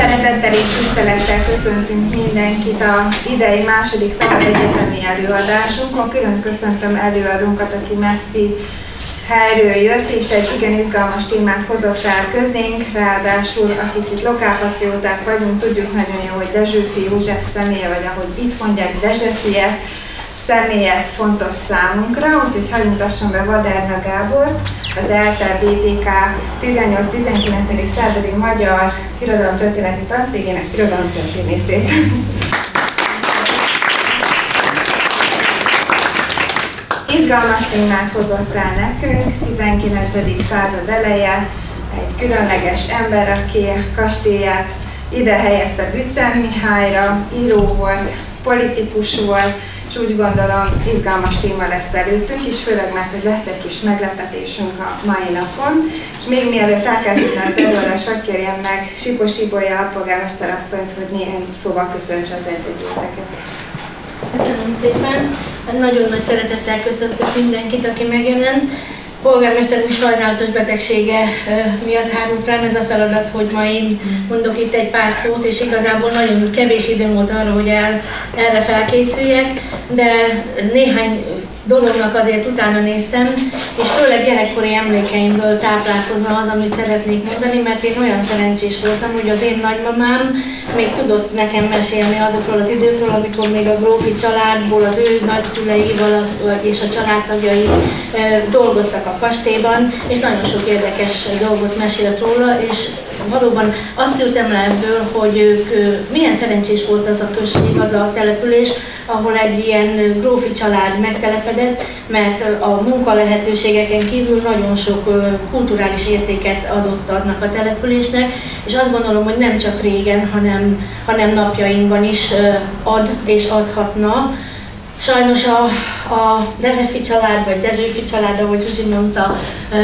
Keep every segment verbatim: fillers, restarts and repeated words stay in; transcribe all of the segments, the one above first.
Szeretettel és tisztelettel köszöntünk mindenkit az idei második szabad egyetemi előadásunkon. Külön köszöntöm előadónkat, aki messzi helyről jött, és egy igen izgalmas témát hozott el közénk, ráadásul akik itt lokálpatrióták vagyunk, tudjuk nagyon jó, hogy Dezsőfi József személye, vagy ahogy itt mondják, Dezsefie személye, ez fontos számunkra, úgyhogy hadd mutassam be Vaderna Gábort, az ELTE bé té ká tizennyolc-tizenkilencedik századi magyar irodalomtörténeti tanszékének irodalomtörténészét. Izgalmas témát hozott el nekünk, tizenkilencedik század eleje, egy különleges ember, aki kastélyát ide helyezte Büccen Mihályra, író volt, politikus volt, és úgy gondolom izgalmas téma lesz előttünk is, főleg mert hogy lesz egy kis meglepetésünk a mai napon. És még mielőtt elkezdődne az előadást, hadd kérjem meg Sipos Ibolya alpolgármester asszonyt, hogy néhány szóval köszöntse az együttléteket. Köszönöm szépen! Nagyon nagy szeretettel köszöntök mindenkit, aki megjelent. Polgármester úr sajnálatos betegsége miatt hárult rám ez a feladat, hogy ma én mondok itt egy pár szót, és igazából nagyon kevés időm volt arra, hogy el, erre felkészüljek, de néhány dolognak azért utána néztem, és főleg gyerekkori emlékeimből táplálkozna az, amit szeretnék mondani, mert én olyan szerencsés voltam, hogy az én nagymamám még tudott nekem mesélni azokról az időkről, amikor még a grófi családból az ő nagyszülei és a családtagjai dolgoztak a kastélyban, és nagyon sok érdekes dolgot mesélt róla, és valóban azt szűrtem le ebből, hogy ők, milyen szerencsés volt az a község, az a település, ahol egy ilyen grófi család megtelepedett, mert a munka lehetőségeken kívül nagyon sok kulturális értéket adott annak a településnek, és azt gondolom, hogy nem csak régen, hanem, hanem napjainkban is ad és adhatna. Sajnos a, a Dezsőfi család, vagy Dezsőfi család, ahogy Zsuzsi mondta,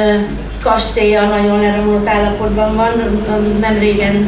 kastélya nagyon leromlott állapotban van. Nem régen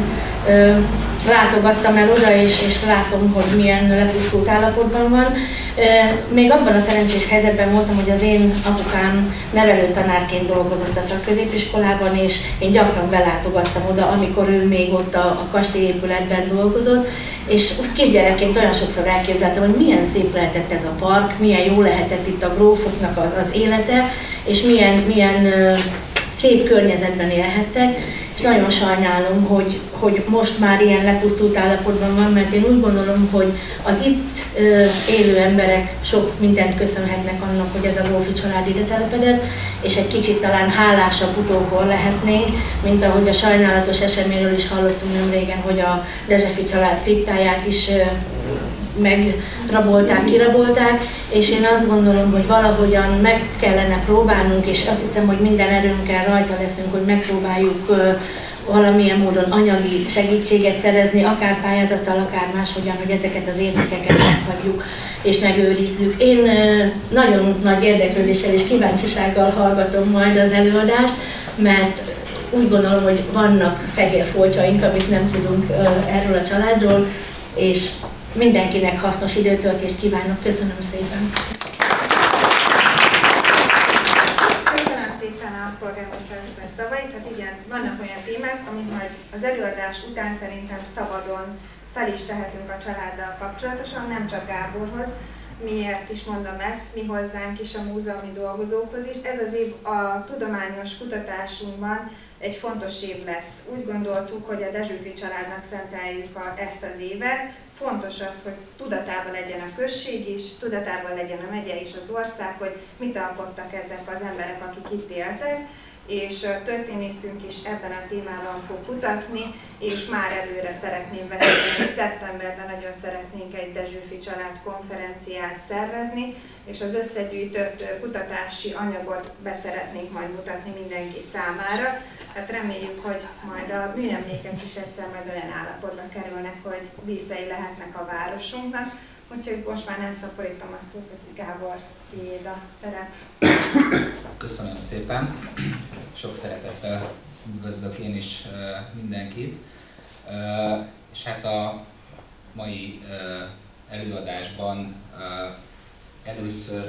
látogattam el oda, és, és látom, hogy milyen lepusztult állapotban van. Még abban a szerencsés helyzetben voltam, hogy az én apukám nevelőtanárként dolgozott a szakközépiskolában, és én gyakran belátogattam oda, amikor ő még ott a, a kastélyépületben dolgozott, és kisgyerekként olyan sokszor elképzeltem, hogy milyen szép lehetett ez a park, milyen jó lehetett itt a grófoknak az, az élete, és milyen, milyen szép környezetben élhettek. És nagyon sajnálom, hogy, hogy most már ilyen lepusztult állapotban van, mert én úgy gondolom, hogy az itt ö, élő emberek sok mindent köszönhetnek annak, hogy ez a grófi család ide telepedett, és egy kicsit talán hálásabb utókor lehetnénk, mint ahogy a sajnálatos eseményről is hallottunk nem régen, hogy a Dezsőfi család kriptáját is ö, megrabolták, kirabolták, és én azt gondolom, hogy valahogyan meg kellene próbálnunk, és azt hiszem, hogy minden erőnkkel rajta leszünk, hogy megpróbáljuk uh, valamilyen módon anyagi segítséget szerezni, akár pályázattal, akár máshogyan, hogy ezeket az értékeket meghagyjuk és megőrizzük. Én uh, nagyon nagy érdeklődéssel és kíváncsisággal hallgatom majd az előadást, mert úgy gondolom, hogy vannak fehér foltjaink, amit nem tudunk uh, erről a családról, és mindenkinek hasznos időtöltést kívánok. Köszönöm szépen! Köszönöm szépen a polgármester asszony szavait. Hát igen, vannak olyan témák, amit majd az előadás után szerintem szabadon fel is tehetünk a családdal kapcsolatosan, nem csak Gáborhoz. Miért is mondom ezt, mi hozzánk is a múzeumi dolgozókhoz is. Ez az év a tudományos kutatásunkban egy fontos év lesz. Úgy gondoltuk, hogy a Dezsőfi családnak szenteljük a, ezt az évet. Fontos az, hogy tudatában legyen a község is, tudatában legyen a megye és az ország, hogy mit alkottak ezek az emberek, akik itt éltek, és a történészünk is ebben a témában fog kutatni, és már előre szeretném vezetni, hogy szeptemberben nagyon szeretnénk egy Dezsőfi család konferenciát szervezni, és az összegyűjtött kutatási anyagot beszeretnénk majd mutatni mindenki számára. Hát reméljük, hogy majd a műemlékek is egyszer majd olyan állapotban kerülnek, hogy díszei lehetnek a városunknak. Úgyhogy most már nem szaporítom a szót, hogy Gábor, tiéd a terep. Köszönöm szépen. Sok szeretettel üdvözlök én is mindenkit. És hát a mai előadásban először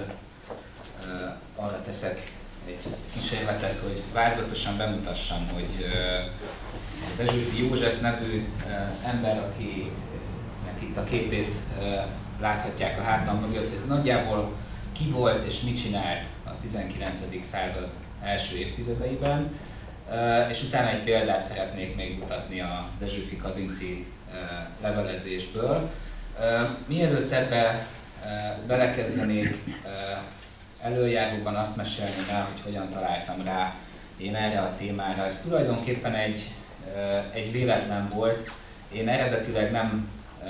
arra teszek egy kísérletet, hogy vázlatosan bemutassam, hogy Dezsőfi József nevű ember, akinek itt a képét láthatják a hátam mögött, ez nagyjából ki volt és mit csinált a tizenkilencedik század első évtizedeiben, és utána egy példát szeretnék még mutatni a Dezsőfi Kazinczy levelezésből. Mielőtt ebbe belekezdenék, előjáróban azt mesélném el, hogy hogyan találtam rá én erre a témára. Ez tulajdonképpen egy, egy véletlen volt. Én eredetileg nem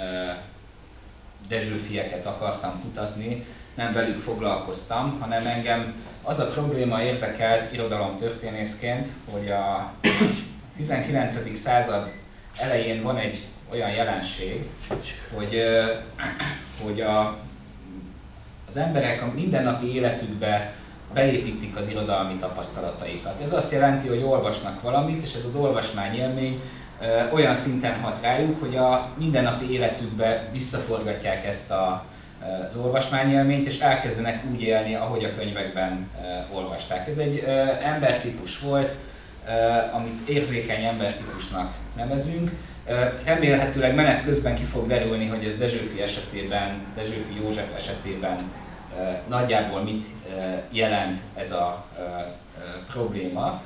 dezsőfieket akartam kutatni, nem velük foglalkoztam, hanem engem az a probléma érdekelt irodalomtörténészként, hogy a tizenkilencedik század elején van egy olyan jelenség, hogy, hogy a, az emberek a mindennapi életükbe beépítik az irodalmi tapasztalataikat. Ez azt jelenti, hogy olvasnak valamit, és ez az olvasmányélmény olyan szinten hat rájuk, hogy a mindennapi életükbe visszaforgatják ezt a, az olvasmányélményt, és elkezdenek úgy élni, ahogy a könyvekben olvasták. Ez egy embertípus volt, amit érzékeny embertípusnak nevezünk. Remélhetőleg menet közben ki fog derülni, hogy ez Dezsőfi esetében, Dezsőfi József esetében nagyjából mit jelent ez a probléma.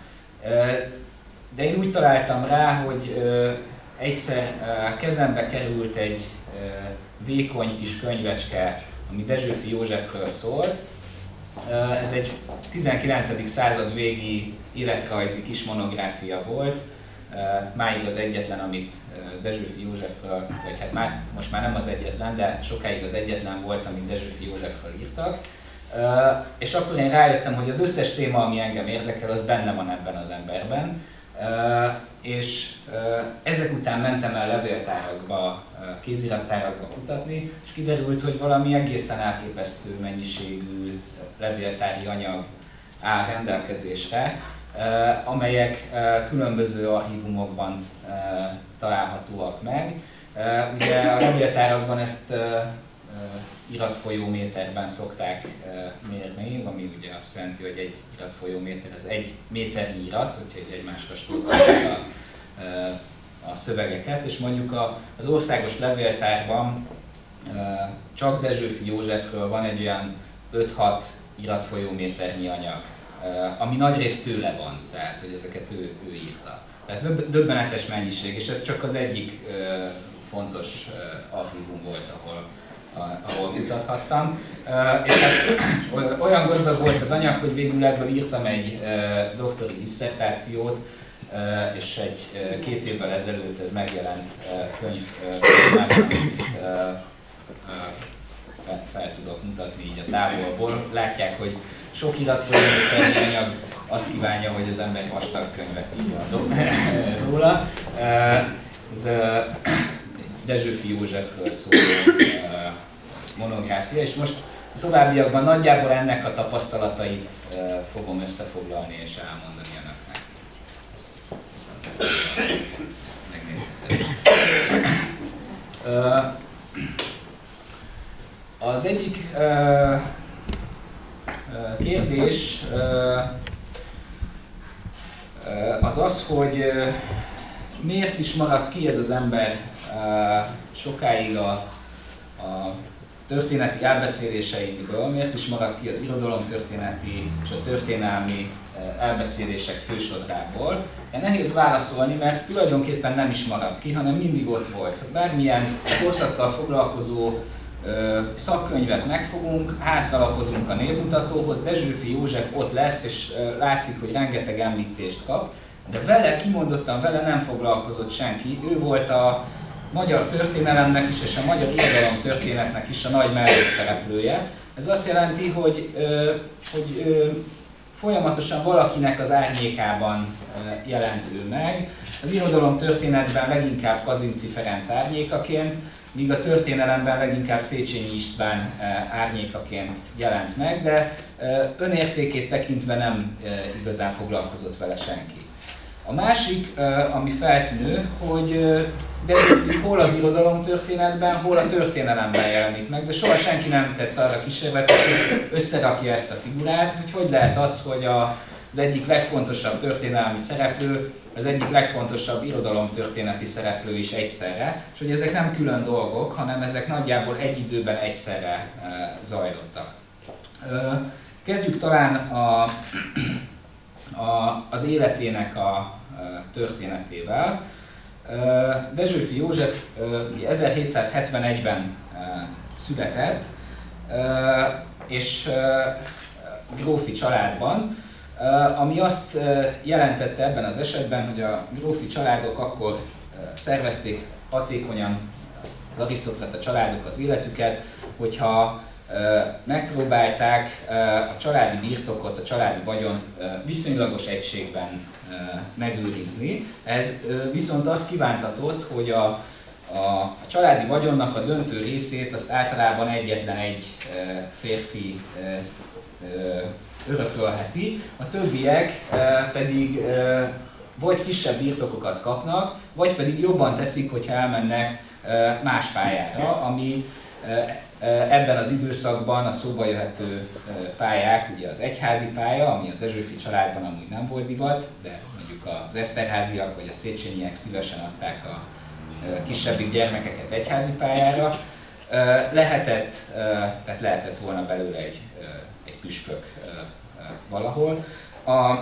De én úgy találtam rá, hogy egyszer kezembe került egy vékony kis könyvecske, ami Dezsőfi Józsefről szólt. Ez egy tizenkilencedik század végi életrajzi kis monográfia volt. Máig az egyetlen, amit Dezsőfi Józsefről, vagy hát már, most már nem az egyetlen, de sokáig az egyetlen volt, amit Dezsőfi Józsefről írtak. És akkor én rájöttem, hogy az összes téma, ami engem érdekel, az benne van ebben az emberben. És ezek után mentem el levéltárakba, kézirattárakba kutatni, és kiderült, hogy valami egészen elképesztő mennyiségű levéltári anyag áll rendelkezésre, amelyek különböző archívumokban találhatóak meg. Ugye a levéltárakban ezt iratfolyóméterben szokták mérni, ami ugye azt jelenti, hogy egy iratfolyóméter, ez egy méternyi irat, úgyhogy egymásra stócolják a, a szövegeket, és mondjuk az országos levéltárban csak Dezsőfi Józsefről van egy olyan öt-hat iratfolyóméternyi anyag, ami nagyrészt tőle van, tehát hogy ezeket ő, ő írta. Tehát döbbenetes mennyiség, és ez csak az egyik fontos archívum volt, ahol ahol mutathattam. És hát olyan gazdag volt az anyag, hogy végül ebből írtam egy doktori disszertációt, és egy két évvel ezelőtt ez megjelent könyv, amit fel tudok mutatni így a távolból. Látják, hogy sok iratfolyóméternyi anyag azt kívánja, hogy az ember vastag könyvet írjon róla. Ez Dezsőfi Józsefről szóló monográfia, és most a továbbiakban nagyjából ennek a tapasztalatait fogom összefoglalni és elmondani önöknek. Megnézhetek. Az egyik kérdés az az, hogy miért is maradt ki ez az ember sokáig a, a történeti elbeszéléseinkből, miért is maradt ki az irodalomtörténeti és a történelmi elbeszélések fősodrából. Nehéz válaszolni, mert tulajdonképpen nem is maradt ki, hanem mindig ott volt. Bármilyen korszakkal foglalkozó ö, szakkönyvet megfogunk, hátralapozunk a névmutatóhoz, Dezsőfi József ott lesz, és ö, látszik, hogy rengeteg említést kap, de vele, kimondottan vele nem foglalkozott senki. Ő volt a magyar történelemnek is, és a magyar irodalom történetnek is a nagy mellékszereplője. Ez azt jelenti, hogy, ö, hogy ö, folyamatosan valakinek az árnyékában jelent ő meg. Az irodalom történetben leginkább Kazinczy Ferenc árnyékaként, míg a történelemben leginkább Széchenyi István árnyékaként jelent meg, de önértékét tekintve nem igazán foglalkozott vele senki. A másik, ami feltűnő, hogy Dezsőfi hol az irodalomtörténetben, hol a történelemben jelenik meg, de soha senki nem tett arra kísérletet, hogy összerakja ezt a figurát, hogy hogy lehet az, hogy a az egyik legfontosabb történelmi szereplő, az egyik legfontosabb irodalomtörténeti szereplő is egyszerre, és hogy ezek nem külön dolgok, hanem ezek nagyjából egy időben egyszerre zajlottak. Kezdjük talán a, a, az életének a történetével. Dezsőfi József ezerhétszázhetvenegyben született, és grófi családban, ami azt jelentette ebben az esetben, hogy a grófi családok akkor szervezték hatékonyan, az arisztokrata családok az életüket, hogyha megpróbálták a családi birtokot, a családi vagyont viszonylagos egységben megőrizni. Ez viszont azt kívántatott, hogy a, a családi vagyonnak a döntő részét azt általában egyetlen egy férfi örökölheti, a többiek pedig vagy kisebb birtokokat kapnak, vagy pedig jobban teszik, hogyha elmennek más pályára, ami ebben az időszakban a szóba jöhető pályák, ugye az egyházi pálya, ami a Dezsőfi családban amúgy nem volt divat, de mondjuk az Eszterháziak vagy a Széchenyiek szívesen adták a kisebbik gyermekeket egyházi pályára. Lehetett, tehát lehetett volna belőle egy, egy püspök valahol. A,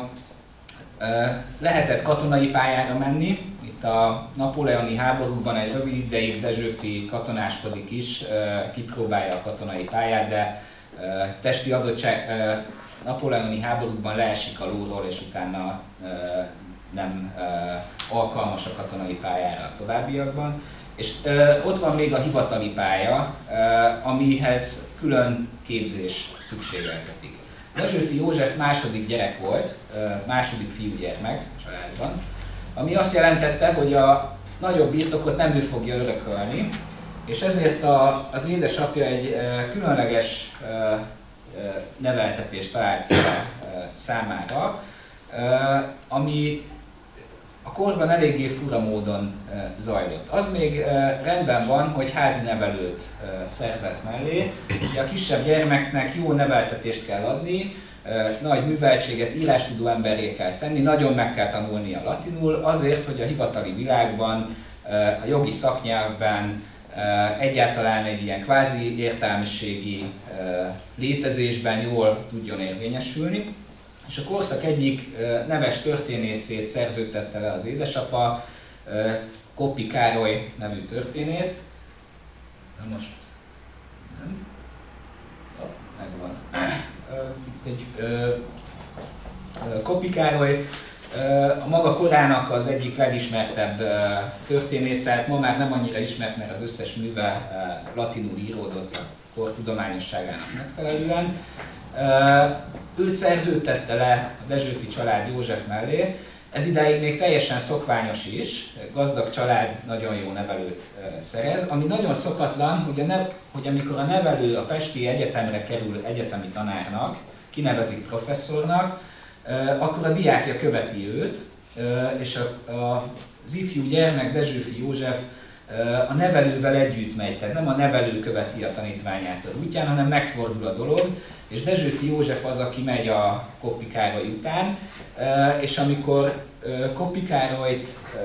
lehetett katonai pályára menni. Itt a napóleoni háborúban egy rövid ideig Dezsőfi katonáskodik is, kipróbálja a katonai pályát, de testi adottság napóleoni háborúban leesik a lóról, és utána nem alkalmas a katonai pályára a továbbiakban. És ott van még a hivatali pálya, amihez külön képzés szükségeltetik. Dezsőfi József második gyerek volt, második fiúgyermek a családban, ami azt jelentette, hogy a nagyobb birtokot nem ő fogja örökölni, és ezért a, az édesapja egy különleges neveltetést talált számára, ami a korban eléggé fura módon zajlott. Az még rendben van, hogy házi nevelőt szerzett mellé. Ugye a kisebb gyermeknek jó neveltetést kell adni, nagy műveltséget, írástudó emberré kell tenni, nagyon meg kell tanulnia latinul, azért, hogy a hivatali világban, a jogi szaknyelvben, egyáltalán egy ilyen kvázi értelmiségi létezésben jól tudjon érvényesülni. És a korszak egyik neves történészét szerződtette le az édesapa, Koppi Károly nevű történészt. Na most nem. Oh, megvan. Egy, Koppi Károly a maga korának az egyik legismertebb történésze, ma már nem annyira ismert, mert az összes műve latinul íródott a kor tudományosságának megfelelően. Őt szerződtette le a Dezsőfi család József mellé. Ez idáig még teljesen szokványos is, gazdag család nagyon jó nevelőt szerez, ami nagyon szokatlan, hogy, a nev, hogy amikor a nevelő a pesti egyetemre kerül egyetemi tanárnak, kinevezik professzornak, akkor a diákja követi őt, és a, a, az ifjú gyermek Dezsőfi József a nevelővel együtt megy, tehát nem a nevelő követi a tanítványát az útján, hanem megfordul a dolog, és Dezsőfi József az, aki megy a Koppi Károly után, és amikor Koppi Károlyt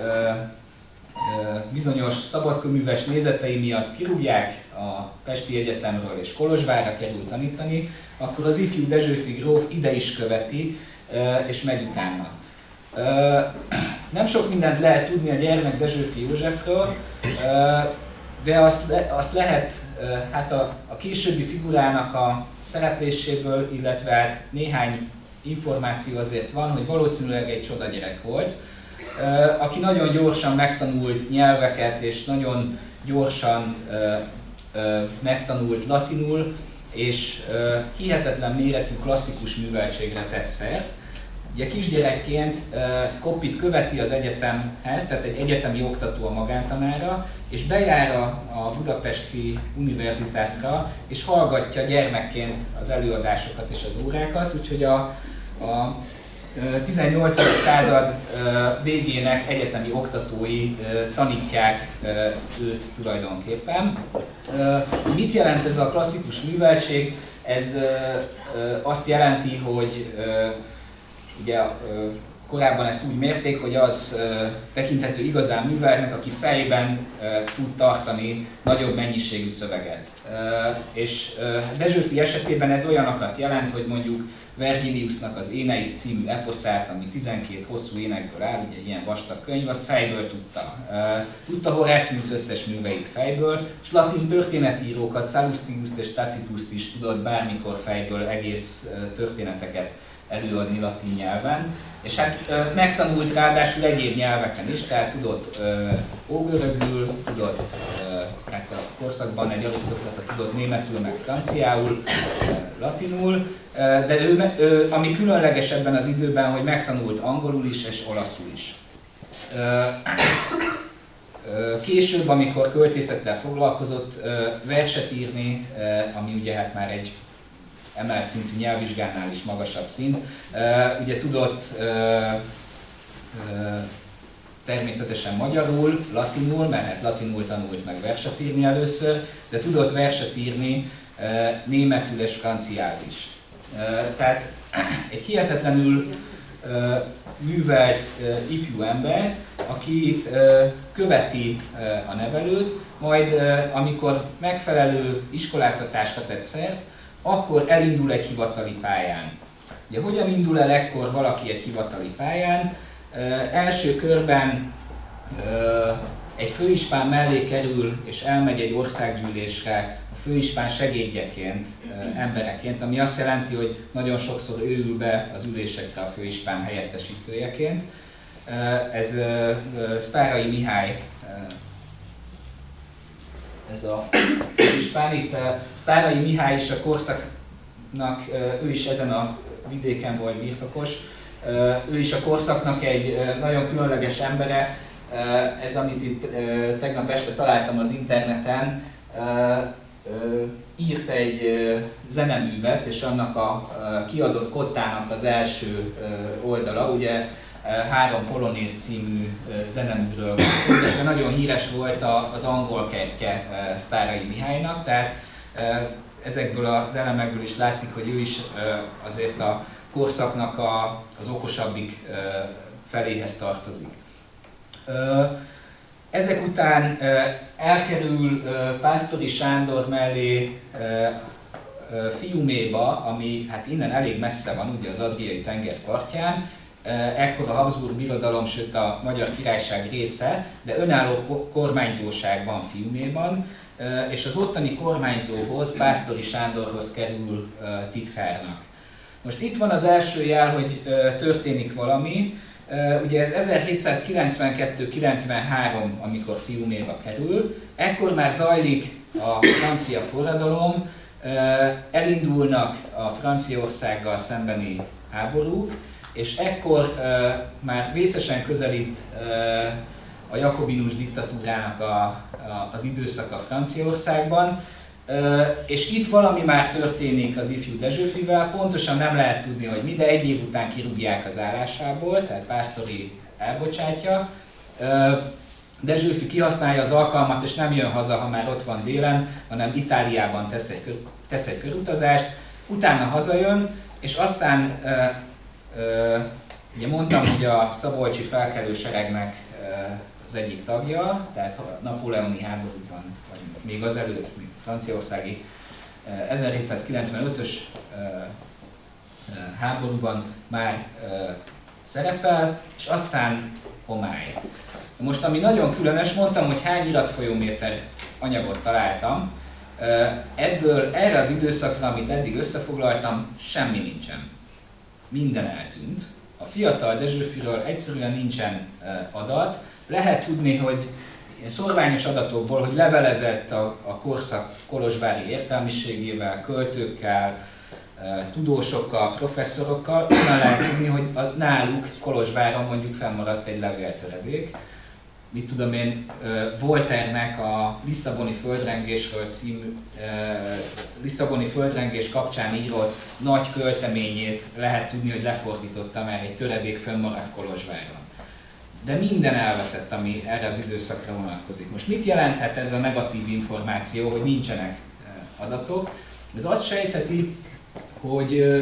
bizonyos szabadkőműves nézetei miatt kirúgják a Pesti Egyetemről és Kolozsvárra kerül tanítani, akkor az ifjú Dezsőfi gróf ide is követi, és megy utána. Nem sok mindent lehet tudni a gyermek Dezsőfi Józsefről, de azt, le, azt lehet hát a, a későbbi figurának a szerepléséből, illetve hát néhány információ azért van, hogy valószínűleg egy csodagyerek volt, aki nagyon gyorsan megtanult nyelveket és nagyon gyorsan megtanult latinul, és hihetetlen méretű klasszikus műveltségre tett szert. Ugye kisgyerekként Koppit követi az egyetemhez, tehát egy egyetemi oktató a magántanára, és bejár a Budapesti Univerzitásra, és hallgatja gyermekként az előadásokat és az órákat, úgyhogy a, a tizennyolcadik század végének egyetemi oktatói tanítják őt tulajdonképpen. Mit jelent ez a klasszikus műveltség? Ez azt jelenti, hogy ugye korábban ezt úgy mérték, hogy az tekinthető igazán műveltnek, aki fejben tud tartani nagyobb mennyiségű szöveget. És Dezsőfi esetében ez olyanokat jelent, hogy mondjuk Vergiliusnak az Éneis című eposzát, ami tizenkét hosszú énekből áll, ugye egy ilyen vastag könyv, azt fejből tudta. Tudta Horácius összes műveit fejből, és latin történetírókat, Sallustiuszt és Tacituszt is tudott bármikor fejből egész történeteket előadni latin nyelven. És hát megtanult ráadásul egyéb nyelveken is, tehát tudott ógörögül, tudott, hát a korszakban egy arisztokrata tudott németül, meg franciául, latinul, de ő, ő, ami különleges ebben az időben, hogy megtanult angolul is és olaszul is. Később, amikor költészettel foglalkozott, verset írni, ami ugye hát már egy emelt szintű nyelvvizsgánál is magasabb szint. Uh, ugye tudott uh, uh, természetesen magyarul, latinul, mert hát latinul tanult meg verset írni először, de tudott verset írni uh, németül és franciául is. Uh, tehát egy hihetetlenül uh, művelt uh, ifjú ember, aki uh, követi uh, a nevelőt, majd uh, amikor megfelelő iskoláztatásra tett szert, akkor elindul egy hivatali pályán. Ugye hogyan indul el ekkor valaki egy hivatali pályán? Uh, első körben uh, egy főispán mellé kerül és elmegy egy országgyűlésre a főispán segédjeként, uh, embereként, ami azt jelenti, hogy nagyon sokszor ő ül be az ülésekre a főispán helyettesítőjeként. Uh, ez uh, uh, Sztáray Mihály, uh, ez a főispán. Itt Sztáray Mihály is a korszaknak, ő is ezen a vidéken volt birtokos, ő is a korszaknak egy nagyon különleges embere. Ez, amit itt tegnap este találtam az interneten, írt egy zeneművet, és annak a kiadott kottának az első oldala, ugye Három polonéz című zeneműről van szó, de nagyon híres volt az angol kertje Sztáray Mihálynak, tehát ezekből az elemekből is látszik, hogy ő is azért a korszaknak a, az okosabbik feléhez tartozik. Ezek után elkerül Pásztori Sándor mellé Fiuméba, ami hát innen elég messze van, ugye az Adriai tenger partján. Ekkor a Habsburg Birodalom, sőt a Magyar Királyság része, de önálló kormányzóság van Fiuméban, és az ottani kormányzóhoz, Pásztori Sándorhoz kerül titkárnak. Most itt van az első jel, hogy történik valami. Ugye ez ezerhétszázkilencvenkettő kilencvenhárom, amikor Fiuméba kerül, ekkor már zajlik a francia forradalom, elindulnak a Franciaországgal szembeni háborúk, és ekkor uh, már vészesen közelít uh, a jakobinus diktatúrának a, a, az időszaka Franciaországban, uh, és itt valami már történik az ifjú Dezsőfivel, pontosan nem lehet tudni, hogy mi, de egy év után kirúgják az állásából, tehát Pásztori elbocsátja. Uh, Dezsőfi kihasználja az alkalmat, és nem jön haza, ha már ott van délen, hanem Itáliában tesz egy, kör, tesz egy körutazást, utána hazajön, és aztán uh, Uh, ugye mondtam, hogy a szabolcsi felkelőseregnek uh, az egyik tagja, tehát a napóleoni háborúban, vagy még azelőtt, még franciaországi uh, ezerhétszázkilencvenötös uh, uh, háborúban már uh, szerepel, és aztán homály. Most ami nagyon különös, mondtam, hogy hány iratfolyóméter anyagot találtam, uh, ebből erre az időszakra, amit eddig összefoglaltam, semmi nincsen. Minden eltűnt. A fiatal Dezsőfiről egyszerűen nincsen adat. Lehet tudni, hogy szorványos adatokból, hogy levelezett a, a korszak kolozsvári értelmiségével, költőkkel, tudósokkal, professzorokkal, onnan lehet tudni, hogy a, náluk Kolozsváron mondjuk fennmaradt egy levéltöredék. Mit tudom én, Voltaire-nek a Lisszaboni földrengésről című, Lisszaboni földrengés kapcsán írott nagy költeményét lehet tudni, hogy lefordította, mert egy töredék fönnmaradt Kolozsváron. De minden elveszett, ami erre az időszakra vonatkozik. Most mit jelenthet ez a negatív információ, hogy nincsenek adatok? Ez azt sejteti, hogy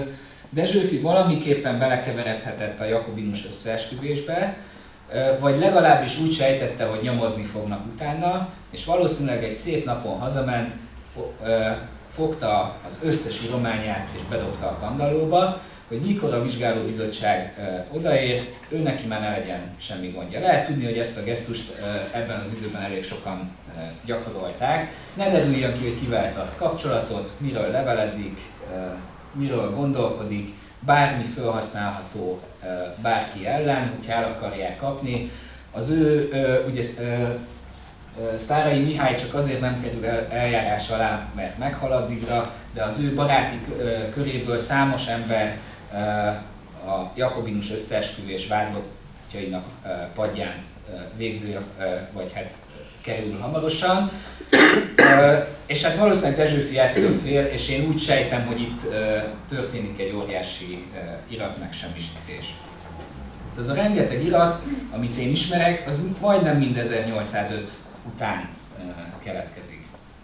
Dezsőfi valamiképpen belekeveredhetett a jakobinus összeesküvésbe, vagy legalábbis úgy sejtette, hogy nyomozni fognak utána, és valószínűleg egy szép napon hazament, fogta az összes írományát és bedobta a kandallóba, hogy mikor a vizsgálóbizottság odaér, ő neki már ne legyen semmi gondja. Lehet tudni, hogy ezt a gesztust ebben az időben elég sokan gyakorolták. Ne derüljön ki, hogy kivel tart kapcsolatot, miről levelezik, miről gondolkodik, bármi felhasználható bárki ellen, hogyha el akarják kapni. Az ő, ugye, Sztárai Mihály csak azért nem kerül eljárás alá, mert meghal addigra, de az ő baráti köréből számos ember a jakobinus összeesküvés vádlottjainak padján végző, vagy hát kerül hamarosan. És hát valószínűleg Dezsőfi ettől fél, és én úgy sejtem, hogy itt történik egy óriási iratmegsemmisítés. Az a rengeteg irat, amit én ismerek, az majdnem mind ezernyolcszázöt után keletkezik.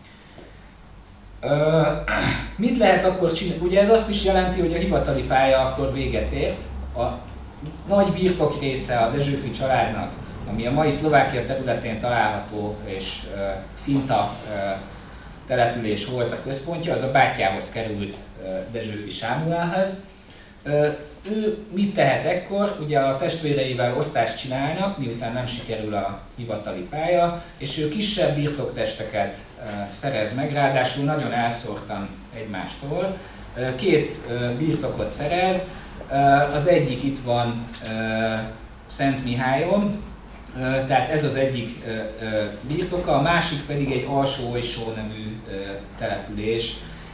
Mit lehet akkor csinálni? Ugye ez azt is jelenti, hogy a hivatali pálya akkor véget ért. A nagy birtok része a Dezsőfi családnak, ami a mai Szlovákia területén található és uh, Finta uh, település volt a központja, az a bátyjához került uh, Dezsőfi Sámuelhez. Uh, ő mit tehet ekkor? Ugye a testvéreivel osztást csinálnak, miután nem sikerül a hivatali pálya, és ő kisebb birtoktesteket uh, szerez meg, ráadásul nagyon elszórtan egymástól. Uh, két uh, birtokot szerez, uh, az egyik itt van uh, Szent Mihályon, tehát ez az egyik birtoka, a másik pedig egy Alsó-Olysó nevű település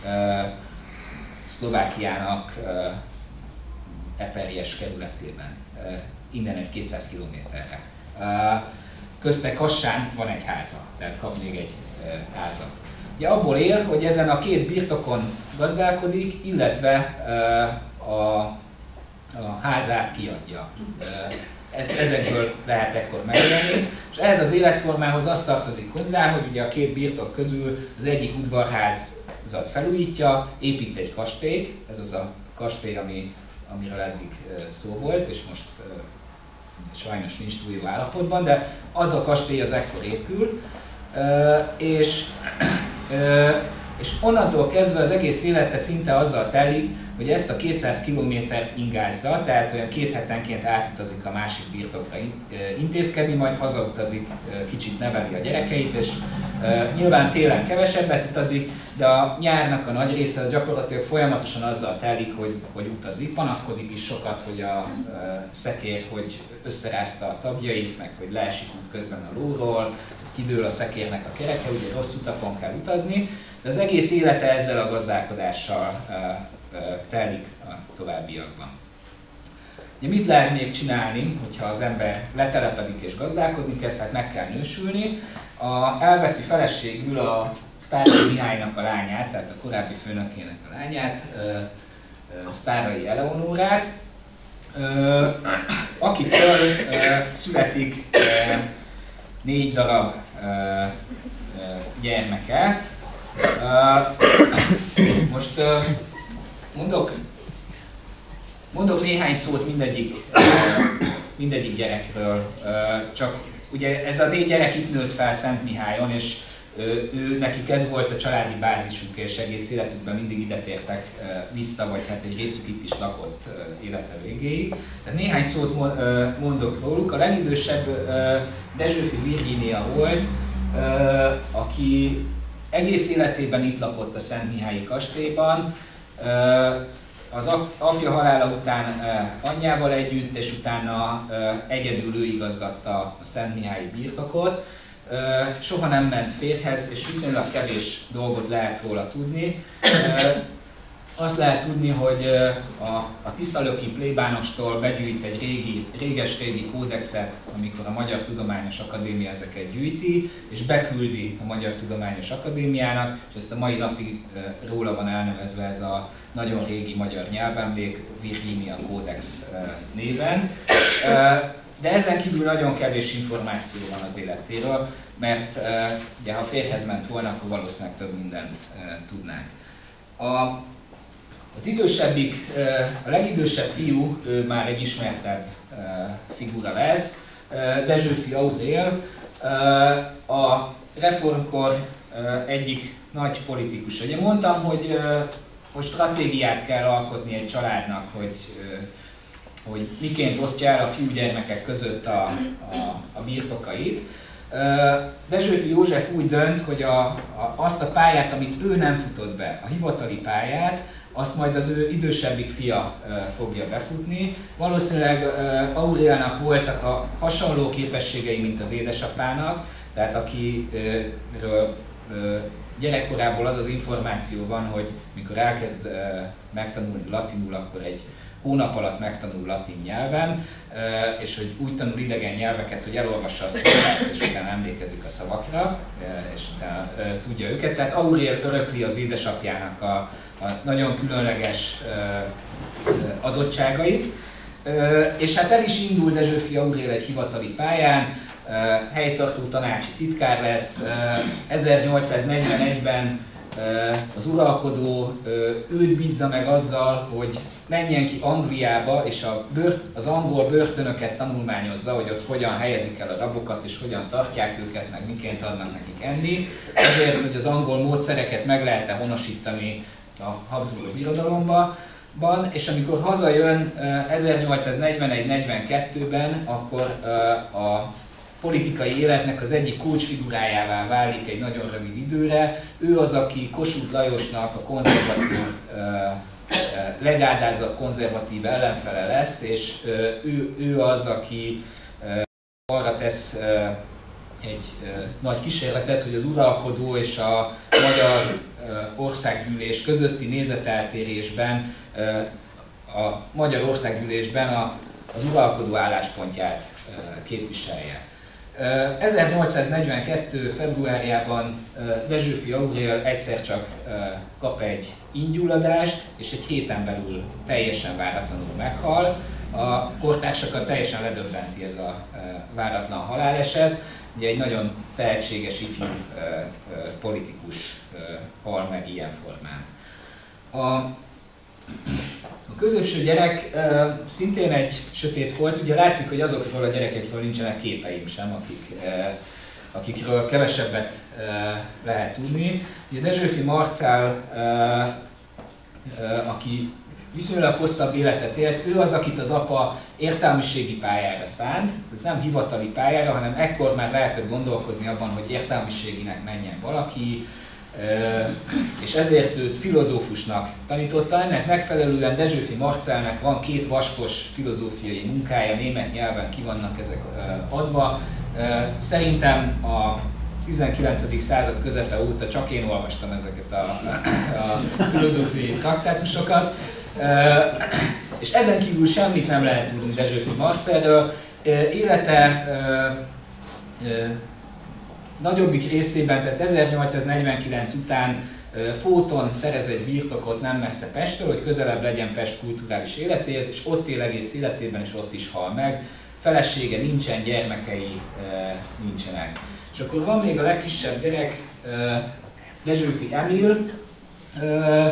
Szlovákiának Eperjes kerületében, innen egy kétszáz kilométerre. Közte Kassán van egy háza, tehát kap még egy házat. Ugye abból él, hogy ezen a két birtokon gazdálkodik, illetve a, a házát kiadja. Ezekből lehet ekkor megélni, és ehhez az életformához azt tartozik hozzá, hogy ugye a két birtok közül az egyik udvarházat felújítja, épít egy kastélyt, ez az a kastély, ami, amiről eddig szó volt, és most sajnos nincs túl jó állapotban, de az a kastély az ekkor épül, és, és onnantól kezdve az egész élete szinte azzal telik, hogy ezt a kétszáz kilométert ingázza, tehát olyan két hetenként átutazik a másik birtokra intézkedni, majd hazautazik, kicsit neveli a gyerekeit, és nyilván télen kevesebbet utazik, de a nyárnak a nagy része gyakorlatilag folyamatosan azzal telik, hogy, hogy utazik. Panaszkodik is sokat, hogy a szekér, hogy összerázta a tagjait, meg hogy leesik út közben a lóról, kidől a szekérnek a kereke, ugye rossz utakon kell utazni, de az egész élete ezzel a gazdálkodással telik a továbbiakban. Ugye mit lehet még csinálni, hogyha az ember letelepedik és gazdálkodni kezd, tehát meg kell nősülni. A, elveszi feleségül a Sztárai Mihálynak a lányát, tehát a korábbi főnökének a lányát, Sztárai Eleonórát, akitől születik négy darab gyermeke. Most mondok, mondok néhány szót mindegyik, mindegyik gyerekről, csak ugye ez a négy gyerek itt nőtt fel Szent Mihályon, és ő, nekik ez volt a családi bázisuk, és egész életükben mindig ide tértek vissza, vagy hát egy részük itt is lakott élete végéig. Tehát néhány szót mondok róluk. A legidősebb Dezsőfi Virginia volt, aki egész életében itt lakott a Szent Mihályi kastélyban. Az apja halála után anyjával együtt, és utána egyedül ő igazgatta a Szent Mihályi birtokot. Soha nem ment férjhez, és viszonylag kevés dolgot lehet róla tudni. Azt lehet tudni, hogy a, a tiszalöki plébánostól begyűjt egy régi, réges-régi kódexet, amikor a Magyar Tudományos Akadémia ezeket gyűjti, és beküldi a Magyar Tudományos Akadémiának, és ezt a mai napig róla van elnevezve ez a nagyon régi magyar nyelvemlék, Virginia Kódex néven. De ezen kívül nagyon kevés információ van az életéről, mert ugye, ha férjhez ment volna, akkor valószínűleg több mindent tudnánk. A Az idősebbik, a legidősebb fiú, ő már egy ismertebb figura lesz, Dezsőfi Aurél, a reformkor egyik nagy politikus. Ugye mondtam, hogy, hogy stratégiát kell alkotni egy családnak, hogy, hogy miként osztja el a fiúgyermekek között a, a, a birtokait. Dezsőfi József úgy dönt, hogy a, a, azt a pályát, amit ő nem futott be, a hivatali pályát, azt majd az ő idősebbik fia uh, fogja befutni. Valószínűleg uh, Auréliának voltak a hasonló képességei, mint az édesapának, tehát akiről uh, gyerekkorából az az információ van, hogy mikor elkezd uh, megtanulni latinul, akkor egy hónap alatt megtanul latin nyelven, uh, és hogy úgy tanul idegen nyelveket, hogy elolvassa a szavakat, és utána emlékezik a szavakra, uh, és utána uh, tudja őket. Tehát Aurél örökli az édesapjának a a nagyon különleges adottságait, és hát el is indul Dezsőfi Aurél egy hivatali pályán, helytartó tanácsi titkár lesz, ezernyolcszáznegyvenegyben az uralkodó őt bízza meg azzal, hogy menjen ki Angliába, és a bört, az angol börtönöket tanulmányozza, hogy ott hogyan helyezik el a rabokat, és hogyan tartják őket, meg miként adnak nekik enni, azért, hogy az angol módszereket meg lehet-e honosítani a Habsburg birodalomban, és amikor hazajön ezernyolcszáznegyvenegy negyvenkettőben, akkor a politikai életnek az egyik kulcsfigurájává válik egy nagyon rövid időre. Ő az, aki Kossuth Lajosnak a konzervatív, legáldázabb konzervatív ellenfele lesz, és ő, ő az, aki arra tesz egy nagy kísérletet, hogy az uralkodó és a magyar országgyűlés közötti nézeteltérésben, a magyar országgyűlésben a, az uralkodó álláspontját képviselje. ezernyolcszáznegyvenkettő februárjában Dezsőfi Aurél egyszer csak kap egy íngyulladást, és egy héten belül teljesen váratlanul meghal. A kortársakat teljesen ledöbbenti ez a váratlan haláleset. Ugye egy nagyon tehetséges ifjú politikus hal meg ilyen formán. A, a középső gyerek szintén egy sötét folt, ugye látszik, hogy azokról a gyerekekről nincsenek képeim sem, akik, akikről kevesebbet lehet tudni. Ugye Dezsőfi Marcell, aki viszonylag hosszabb életet élt, ő az, akit az apa értelmiségi pályára szánt, nem hivatali pályára, hanem ekkor már lehetett gondolkozni abban, hogy értelmiséginek menjen valaki, és ezért őt filozófusnak tanította. Ennek megfelelően Dezsőfi Marcellnek van két vaskos filozófiai munkája, német nyelven ki vannak ezek adva. Szerintem a tizenkilencedik század közepe óta csak én olvastam ezeket a, a filozófiai traktátusokat. Uh, és ezen kívül semmit nem lehet tudni Dezsőfi Marcellről. Uh, élete uh, uh, nagyobbik részében, tehát ezernyolcszáznegyvenkilenc után uh, Fóton szerez egy birtokot nem messze Pesttől, hogy közelebb legyen Pest kulturális életéhez, és ott él egész életében, és ott is hal meg. Felesége nincsen, gyermekei uh, nincsenek. És akkor van még a legkisebb gyerek, uh, Dezsőfi Emil. Uh,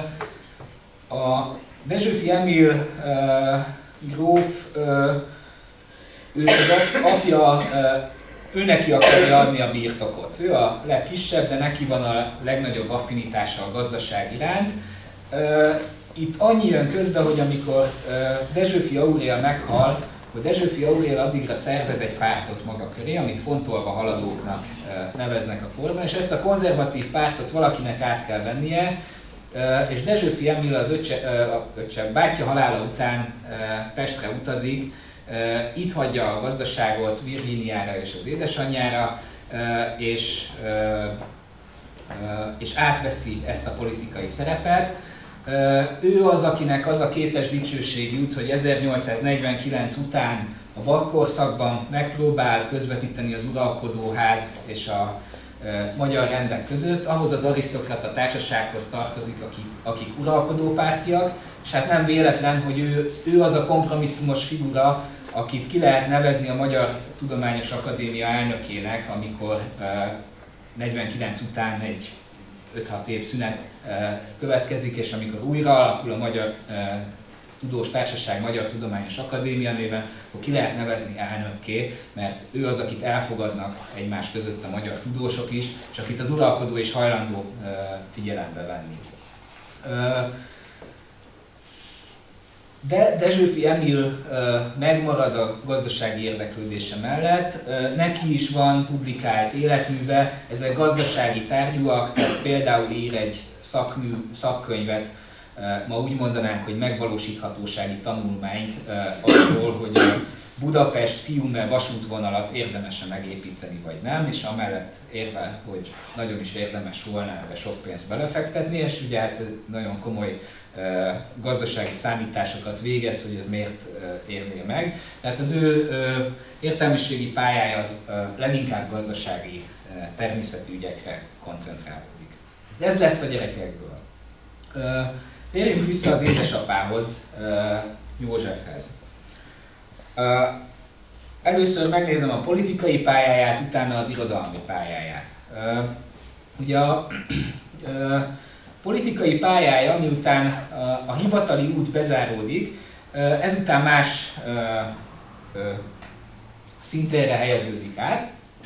a Dezsőfi Emil uh, gróf, uh, ő az apja, uh, ő neki akarja adni a birtokot. Ő a legkisebb, de neki van a legnagyobb affinitása a gazdaság iránt. Uh, itt annyi jön közbe, hogy amikor uh, Dezsőfi Aurél meghal, hogy Dezsőfi Aurél addigra szervez egy pártot maga köré, amit fontolva haladóknak uh, neveznek a korban, és ezt a konzervatív pártot valakinek át kell vennie, Uh, és Dezsőfi Emil az öccse, uh, öccse, bátyja halála után uh, Pestre utazik, uh, itt hagyja a gazdaságot Virginiára és az édesanyjára, uh, és, uh, uh, és átveszi ezt a politikai szerepet. Uh, ő az, akinek az a kétes dicsőség jut, hogy ezernyolcszáznegyvenkilenc után a bakkorszakban megpróbál közvetíteni az uralkodóház és a magyar rendek között, ahhoz az arisztokrata társasághoz tartozik, akik, akik uralkodópártiak, és hát nem véletlen, hogy ő, ő az a kompromisszumos figura, akit ki lehet nevezni a Magyar Tudományos Akadémia elnökének, amikor uh, negyvenkilenc után egy öt-hat év szünet következik, és amikor újra alakul a Magyar Tudós Társaság Magyar Tudományos Akadémia néven, akkor ki lehet nevezni elnökké, mert ő az, akit elfogadnak egymás között a magyar tudósok is, és akit az uralkodó is hajlandó figyelembe venni. De Dessewffy Emil megmarad a gazdasági érdeklődése mellett, neki is van publikált életműve, ezek gazdasági tárgyúak, tehát például ír egy szakmű, szakkönyvet, ma úgy mondanánk, hogy megvalósíthatósági tanulmányt arról, hogy a Budapest Fiume vasútvonalat érdemes-e megépíteni vagy nem, és amellett érve, hogy nagyon is érdemes volna ebbe sok pénzt belefektetni, és ugye hát nagyon komoly gazdasági számításokat végez, hogy ez miért érné meg. Tehát az ő értelmiségi pályája az leginkább gazdasági természeti ügyekre koncentrálódik. Ez lesz a gyerekekből. Térjünk vissza az édesapához, Józsefhez. Először megnézem a politikai pályáját, utána az irodalmi pályáját. Ugye a politikai pályája, miután a hivatali út bezáródik, ezután más szintérre helyeződik át.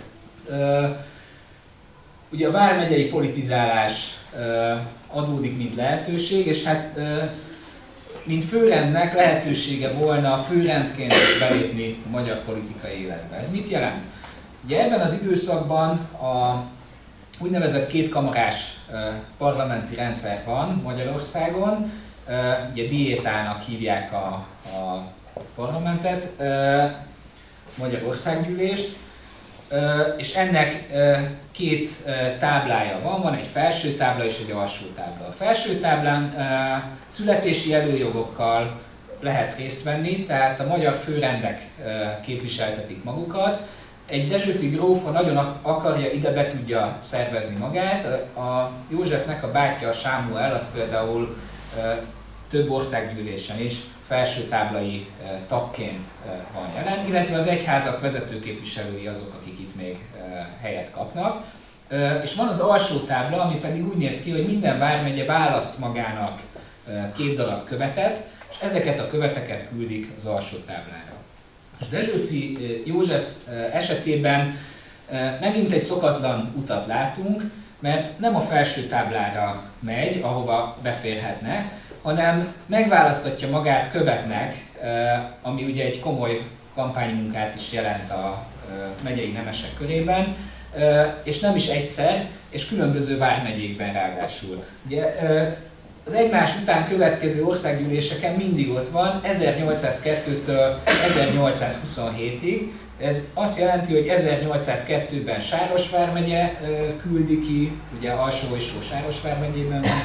Ugye a vármegyei politizálás adódik, mint lehetőség, és hát mint főrendnek lehetősége volna főrendként belépni a magyar politikai életbe. Ez mit jelent? Ugye ebben az időszakban a úgynevezett kétkamarás parlamenti rendszer van Magyarországon, ugye diétának hívják a, a parlamentet, Magyar Országgyűlést, és ennek két táblája van, van egy felső tábla és egy alsó tábla. A felső táblán születési előjogokkal lehet részt venni, tehát a magyar főrendek képviseltetik magukat. Egy Dessewffy gróf, ha nagyon akarja, ide be tudja szervezni magát. A Józsefnek a bátyja, a Sámuel, az például több országgyűlésen is felsőtáblai tagként van jelen, illetve az egyházak vezetőképviselői azok, akik itt még helyet kapnak. És van az alsó tábla, ami pedig úgy néz ki, hogy minden vármegye választ magának két darab követet, és ezeket a követeket küldik az alsó táblára. És Dessewffy József esetében megint egy szokatlan utat látunk, mert nem a felső táblára megy, ahova beférhetne, hanem megválasztatja magát követnek, ami ugye egy komoly kampánymunkát is jelent a megyei nemesek körében, és nem is egyszer, és különböző vármegyékben ráadásul. Ugye, az egymás után következő országgyűléseken mindig ott van, ezernyolcszázkettőtől ezernyolcszázhuszonhétig. Ez azt jelenti, hogy ezernyolcszázkettőben Sáros vármegye küldi ki, ugye Alsó-Orsó Sáros vármegyében van,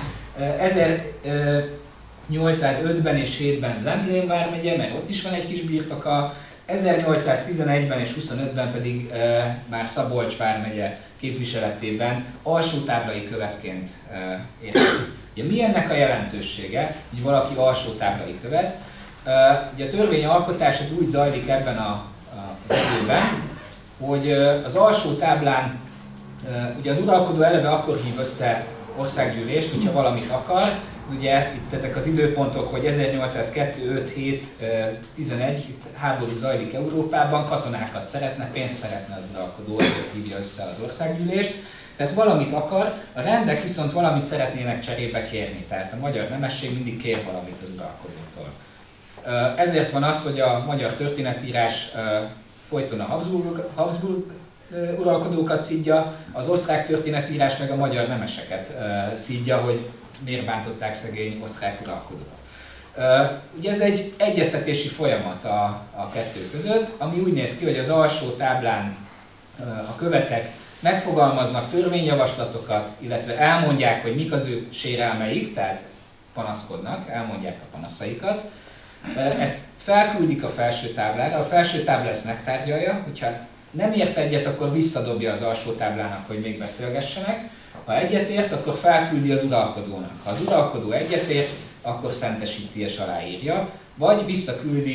ezernyolcszázötben és hétben Zemplén vármegye, mert ott is van egy kis birtoka, ezernyolcszáztizenegyben és huszonötben pedig e, már Szabolcs vármegye képviseletében alsótáblai követként e, érkezik. Ugye mi ennek a jelentősége, hogy valaki alsótáblai követ? E, ugye a törvényalkotás az úgy zajlik ebben a, a, az időben, hogy az alsó táblán, e, ugye az uralkodó eleve akkor hív össze országgyűlést, hogyha valamit akar. Ugye itt ezek az időpontok, hogy ezernyolcszázkettő, öt, hét, tizenegy, itt háború zajlik Európában, katonákat szeretne, pénzt szeretne az uralkodó, azért hívja össze az országgyűlést. Tehát valamit akar, a rendek viszont valamit szeretnének cserébe kérni, tehát a magyar nemesség mindig kér valamit az uralkodótól. Ezért van az, hogy a magyar történetírás folyton a Habsburg, Habsburg uralkodókat szidja, az osztrák történetírás meg a magyar nemeseket szidja, hogy miért bántották szegény osztrák uralkodót. Uh, ugye ez egy egyeztetési folyamat a, a kettő között, ami úgy néz ki, hogy az alsó táblán uh, a követek megfogalmaznak törvényjavaslatokat, illetve elmondják, hogy mik az ő sérelmeik, tehát panaszkodnak, elmondják a panaszaikat. Uh, ezt felküldik a felső táblára, a felső tábla ezt megtárgyalja, hogyha nem ért egyet, akkor visszadobja az alsó táblának, hogy még beszélgessenek. Ha egyetért, akkor felküldi az uralkodónak. Ha az uralkodó egyetért, akkor szentesíti és aláírja, vagy visszaküldi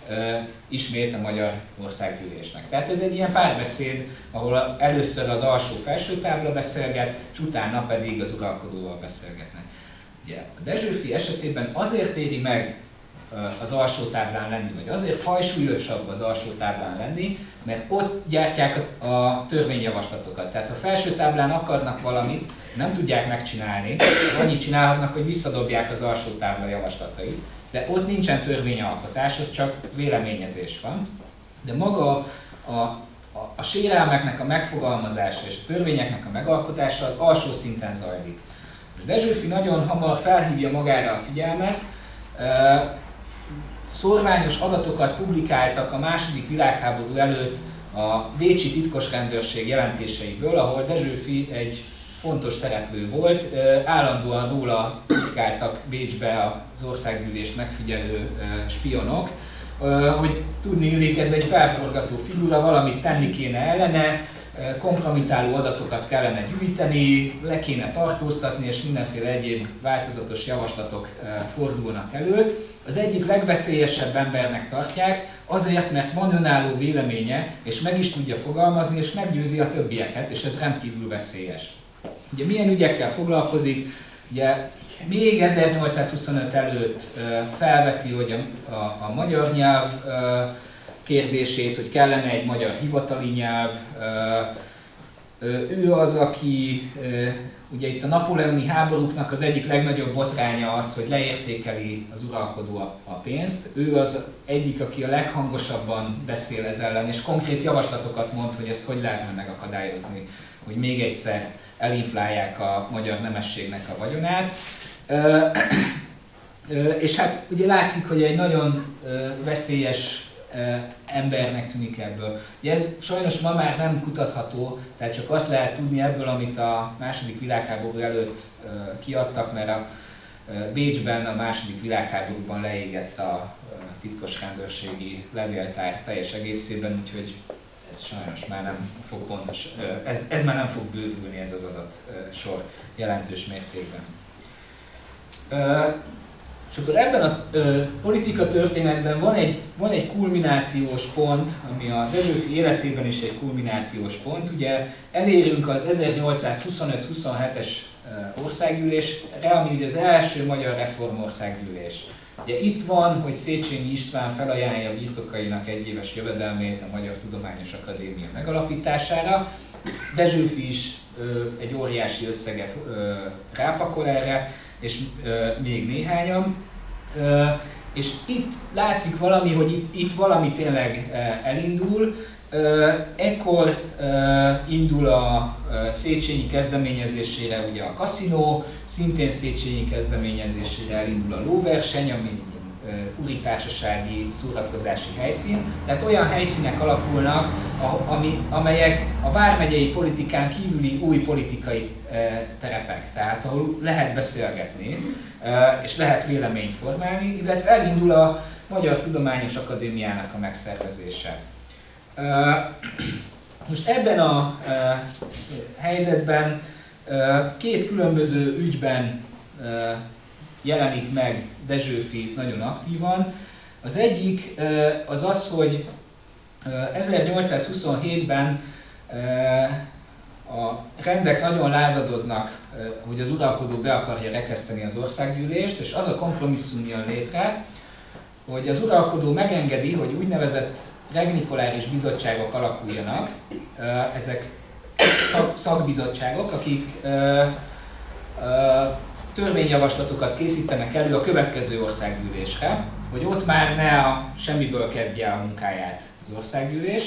ismét a Magyar Országgyűlésnek. Tehát ez egy ilyen párbeszéd, ahol először az alsó-felső tábla beszélget, és utána pedig az uralkodóval beszélgetnek. Ugye, a Dessewffy esetében azért éri meg az alsó táblán lenni, vagy azért fajsúlyosabb az alsó táblán lenni, mert ott gyártják a törvényjavaslatokat. Tehát ha felső táblán akarnak valamit, nem tudják megcsinálni, annyit csinálhatnak, hogy visszadobják az alsó tábla javaslatait, de ott nincsen törvényalkotás, az csak véleményezés van. De maga a, a, a sérelmeknek a megfogalmazása és a törvényeknek a megalkotása az alsó szinten zajlik. És Dessewffy nagyon hamar felhívja magára a figyelmet, szorványos adatokat publikáltak a második világháború előtt a bécsi titkos rendőrség jelentéseiből, ahol Dessewffy egy fontos szereplő volt, állandóan róla publikáltak Bécsbe az országgyűlést megfigyelő spionok, hogy tudni illik, ez egy felforgató figura, valamit tenni kéne ellene, kompromitáló adatokat kellene gyűjteni, le kéne tartóztatni, és mindenféle egyéb változatos javaslatok fordulnak elő. Az egyik legveszélyesebb embernek tartják, azért, mert van önálló véleménye, és meg is tudja fogalmazni, és meggyőzi a többieket, és ez rendkívül veszélyes. Ugye milyen ügyekkel foglalkozik? Ugye még ezernyolcszázhuszonöt előtt felveti, hogy a, a, a magyar nyelv kérdését, hogy kellene egy magyar hivatali nyelv. Ő az, aki ugye itt a napóleoni háborúknak az egyik legnagyobb botránya az, hogy leértékeli az uralkodó a pénzt. Ő az egyik, aki a leghangosabban beszél ez ellen, és konkrét javaslatokat mond, hogy ezt hogy lehetne megakadályozni, hogy még egyszer elinflálják a magyar nemességnek a vagyonát. És hát ugye látszik, hogy egy nagyon veszélyes embernek tűnik ebből. Ugye ez sajnos ma már nem kutatható, tehát csak azt lehet tudni ebből, amit a második világháború előtt kiadtak, mert a Bécsben a második világháborúban leégett a titkos rendőrségi levéltár teljes egészében, úgyhogy ez sajnos már nem fog pontos, ez, ez már nem fog bővülni, ez az adatsor jelentős mértékben. És akkor ebben a ö, politika történetben van egy, van egy kulminációs pont, ami a Dessewffy életében is egy kulminációs pont. Ugye elérünk az ezernyolcszázhuszonöt huszonhetes országgyűlésre, ami ugye az első magyar reformországgyűlés. Ugye itt van, hogy Széchenyi István felajánlja birtokainak egyéves jövedelmét a Magyar Tudományos Akadémia megalapítására. Dessewffy is ö, egy óriási összeget ö, rápakol erre, és ö, még néhányan. Ö, és itt látszik valami, hogy itt, itt valami tényleg ö, elindul. Ö, ekkor ö, indul a ö, Széchenyi kezdeményezésére ugye a kaszinó, szintén Széchenyi kezdeményezésére elindul a lóverseny, ami úritársasági szórakozási helyszín. Tehát olyan helyszínek alakulnak, ami, amelyek a vármegyei politikán kívüli új politikai e, terepek. Tehát ahol lehet beszélgetni, e, és lehet véleményt formálni, illetve elindul a Magyar Tudományos Akadémiának a megszervezése. E, most ebben a e, helyzetben e, két különböző ügyben e, jelenik meg Dessewffy nagyon aktívan. Az egyik az az, hogy ezernyolcszázhuszonhétben a rendek nagyon lázadoznak, hogy az uralkodó be akarja rekeszteni az országgyűlést, és az a kompromisszum jön létre, hogy az uralkodó megengedi, hogy úgynevezett regnikoláris bizottságok alakuljanak. Ezek szakbizottságok, akik törvényjavaslatokat készítenek elő a következő országgyűlésre, hogy ott már ne a semmiből kezdje a munkáját az országgyűlés,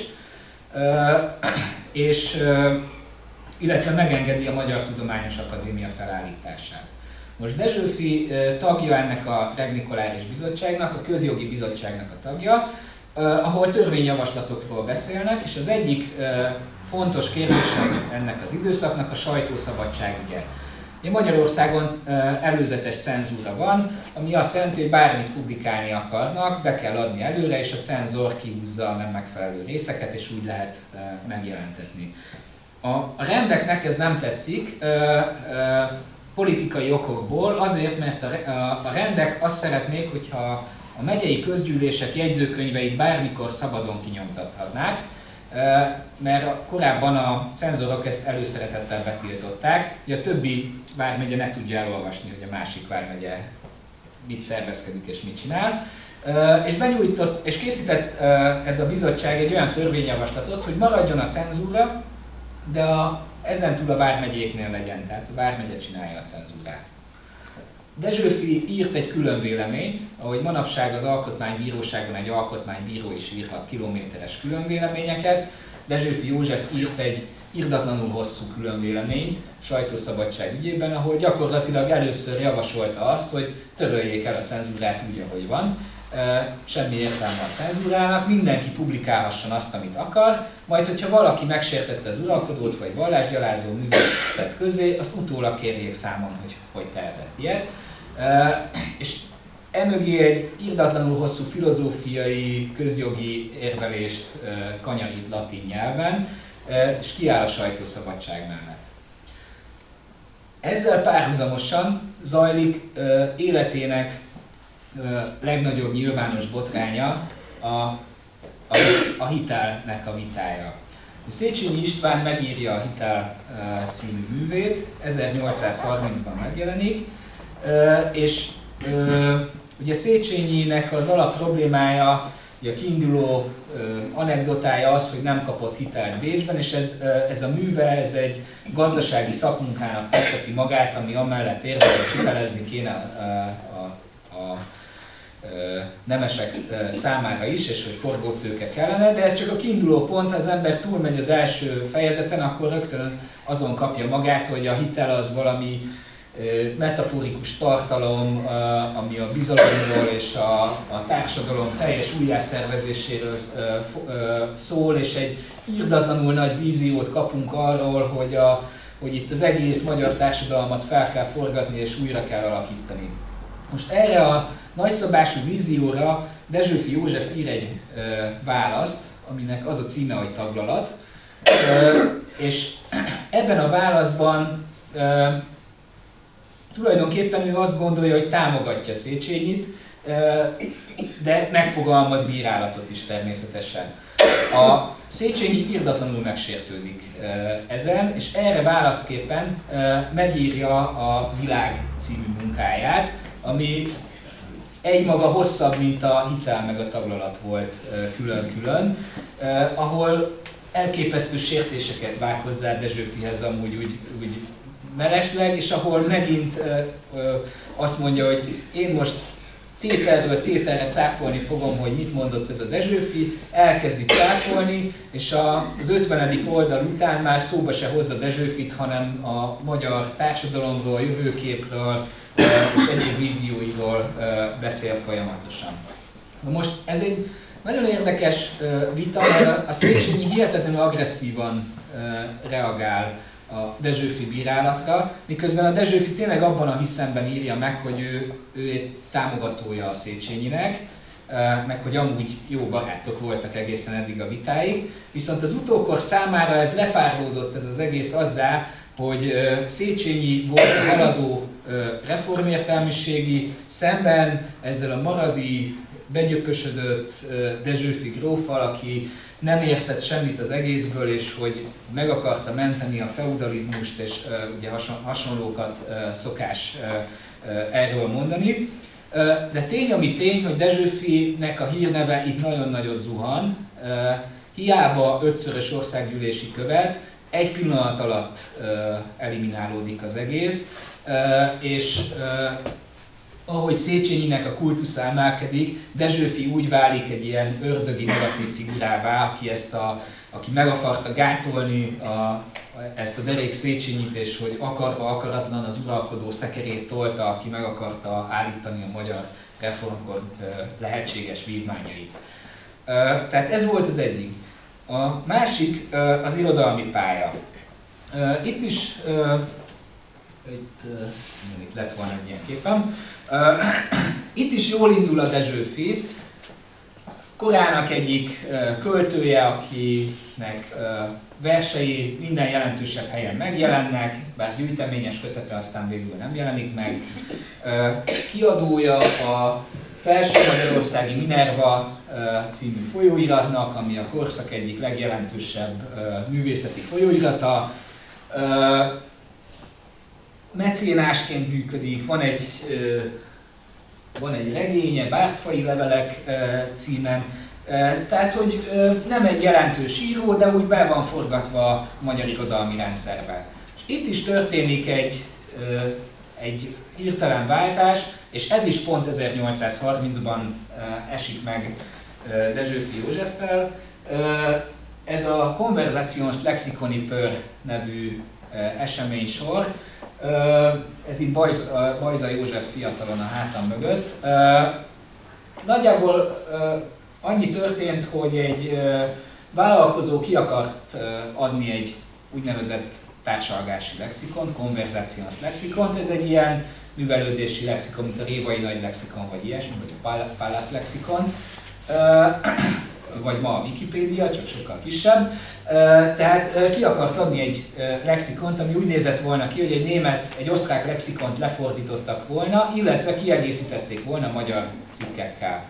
és illetve megengedi a Magyar Tudományos Akadémia felállítását. Most Dessewffy tagja ennek a regnikoláris bizottságnak, a közjogi bizottságnak a tagja, ahol törvényjavaslatokról beszélnek, és az egyik fontos kérdése ennek az időszaknak a sajtószabadság ügye. Magyarországon előzetes cenzúra van, ami azt jelenti, hogy bármit publikálni akarnak, be kell adni előre, és a cenzor kihúzza a nem megfelelő részeket, és úgy lehet megjelentetni. A, a rendeknek ez nem tetszik, ö, ö, politikai okokból, azért, mert a, a, a rendek azt szeretnék, hogyha a megyei közgyűlések jegyzőkönyveit bármikor szabadon kinyomtathatnák, mert korábban a cenzorok ezt előszeretettel betiltották, hogy a többi vármegye ne tudja elolvasni, hogy a másik vármegye mit szervezkedik és mit csinál. És benyújtott, és készített ez a bizottság egy olyan törvényjavaslatot, hogy maradjon a cenzúra, de a, ezentúl a vármegyéknél legyen, tehát a vármegye csinálja a cenzúrát. Dezsőfi írt egy külön véleményt, ahogy manapság az alkotmánybíróságon egy alkotmánybíró is írhat kilométeres különvéleményeket. Dezsőfi József írt egy irdatlanul hosszú különvéleményt sajtószabadság ügyében, ahol gyakorlatilag először javasolta azt, hogy töröljék el a cenzúrát úgy, ahogy van. Semmi értelme a cenzúrának, mindenki publikálhasson azt, amit akar, majd hogyha valaki megsértette az uralkodót vagy vallásgyalázó műveletet közé, azt utólag kérjék számon, hogy hogy tehetett ilyet. És emögé egy irdatlanul hosszú filozófiai, közjogi érvelést kanyarít latin nyelven, és kiáll a sajtószabadság mellett. Ezzel párhuzamosan zajlik életének legnagyobb nyilvános botránya a, a, a hitelnek a vitája. Széchenyi István megírja a Hitel című művét, ezernyolcszázharmincban megjelenik, és ugye Széchenyinek az alap problémája, ugye a kiinduló anekdotája az, hogy nem kapott hitelt Bécsben, és ez, ez a műve, ez egy gazdasági szakmunkának tetteti magát, ami amellett érve, hogy hitelezni kéne a, a, a nemesek számára is, és hogy forgótőke kellene, de ez csak a kiinduló pont, ha az ember túlmegy az első fejezeten, akkor rögtön azon kapja magát, hogy a hitel az valami metaforikus tartalom, ami a bizalomról és a, a társadalom teljes újjászervezéséről szól, és egy irdatlanul nagy víziót kapunk arról, hogy, a, hogy itt az egész magyar társadalmat fel kell forgatni és újra kell alakítani. Most erre a nagyszabású vízióra Dezsőfi József ír egy ö, választ, aminek az a címe, hogy Taglalat, ö, és ebben a válaszban ö, tulajdonképpen ő azt gondolja, hogy támogatja Széchenyit, ö, de megfogalmaz bírálatot is természetesen. A Széchenyi irdatlanul megsértődik ö, ezen, és erre válaszképpen ö, megírja a Világ című munkáját, ami egymaga hosszabb, mint a Hitel meg a Taglalat volt külön-külön, eh, ahol elképesztő sértéseket vág hozzá Dezsőfihez amúgy úgy, úgy mellesleg, és ahol megint eh, azt mondja, hogy én most tételről tételre cáfolni fogom, hogy mit mondott ez a Dezsőfi, elkezdi cáfolni, és az ötvenedik oldal után már szóba se hozza Dezsőfit, hanem a magyar társadalomról, jövőképről, és egyéb vízióiról beszél folyamatosan. Na most ez egy nagyon érdekes vita, mert a Széchenyi hihetetlenül agresszívan reagál a Dezsőfi bírálatra, miközben a Dezsőfi tényleg abban a hiszemben írja meg, hogy ő, ő egy támogatója a Széchenyinek, meg hogy amúgy jó barátok voltak egészen eddig a vitáig, viszont az utókor számára ez lepárlódott ez az egész azzá, hogy Széchenyi volt a haladó reformértelmiségi, szemben ezzel a maradi, begyökösödött Dezsőfi gróffal, aki nem értett semmit az egészből, és hogy meg akarta menteni a feudalizmust, és ugye hasonlókat szokás erről mondani. De tény, ami tény, hogy Dezsőfinek a hírneve itt nagyon nagyot zuhan, hiába ötszörös országgyűlési követ, egy pillanat alatt eliminálódik az egész, és ahogy Széchenyinek a kultusza emelkedik, Dezsőfi úgy válik egy ilyen ördögi negatív figurává, aki, ezt a, aki meg akarta gátolni a, ezt a derék Széchenyit, és hogy akarva akaratlan az uralkodó szekerét tolta, aki meg akarta állítani a magyar reformkor lehetséges vívmányait. Tehát ez volt az egyik. A másik az irodalmi pálya. Itt is, itt, itt lett volna egy ilyen képem, itt is jól indul a Dezsőfi, korának egyik költője, akinek versei minden jelentősebb helyen megjelennek, bár gyűjteményes kötete aztán végül nem jelenik meg. Kiadója a felső magyarországi Minerva című folyóiratnak, ami a korszak egyik legjelentősebb művészeti folyóirata. Mecénásként működik, van egy, van egy regénye, Bártfai levelek címen, tehát hogy nem egy jelentős író, de úgy be van forgatva a magyar irodalmi rendszerbe. És itt is történik egy, egy hirtelen váltás, és ez is pont ezernyolcszázharmincban esik meg Dezsőfi Józseffel. Ez a Conversations Lexiconi Pör nevű eseménysor. Ez itt Bajza, Bajza József fiatalon a hátam mögött. Nagyjából annyi történt, hogy egy vállalkozó ki akart adni egy úgynevezett társalgási lexikont, Conversations Lexikont. Ez egy ilyen művelődési lexikon, mint a Révai Nagy Lexikon, vagy ilyesmi, vagy a Palace Lexikon, vagy ma a Wikipédia, csak sokkal kisebb. Tehát ki akart adni egy lexikont, ami úgy nézett volna ki, hogy egy német, egy osztrák lexikont lefordítottak volna, illetve kiegészítették volna magyar cikkekkel.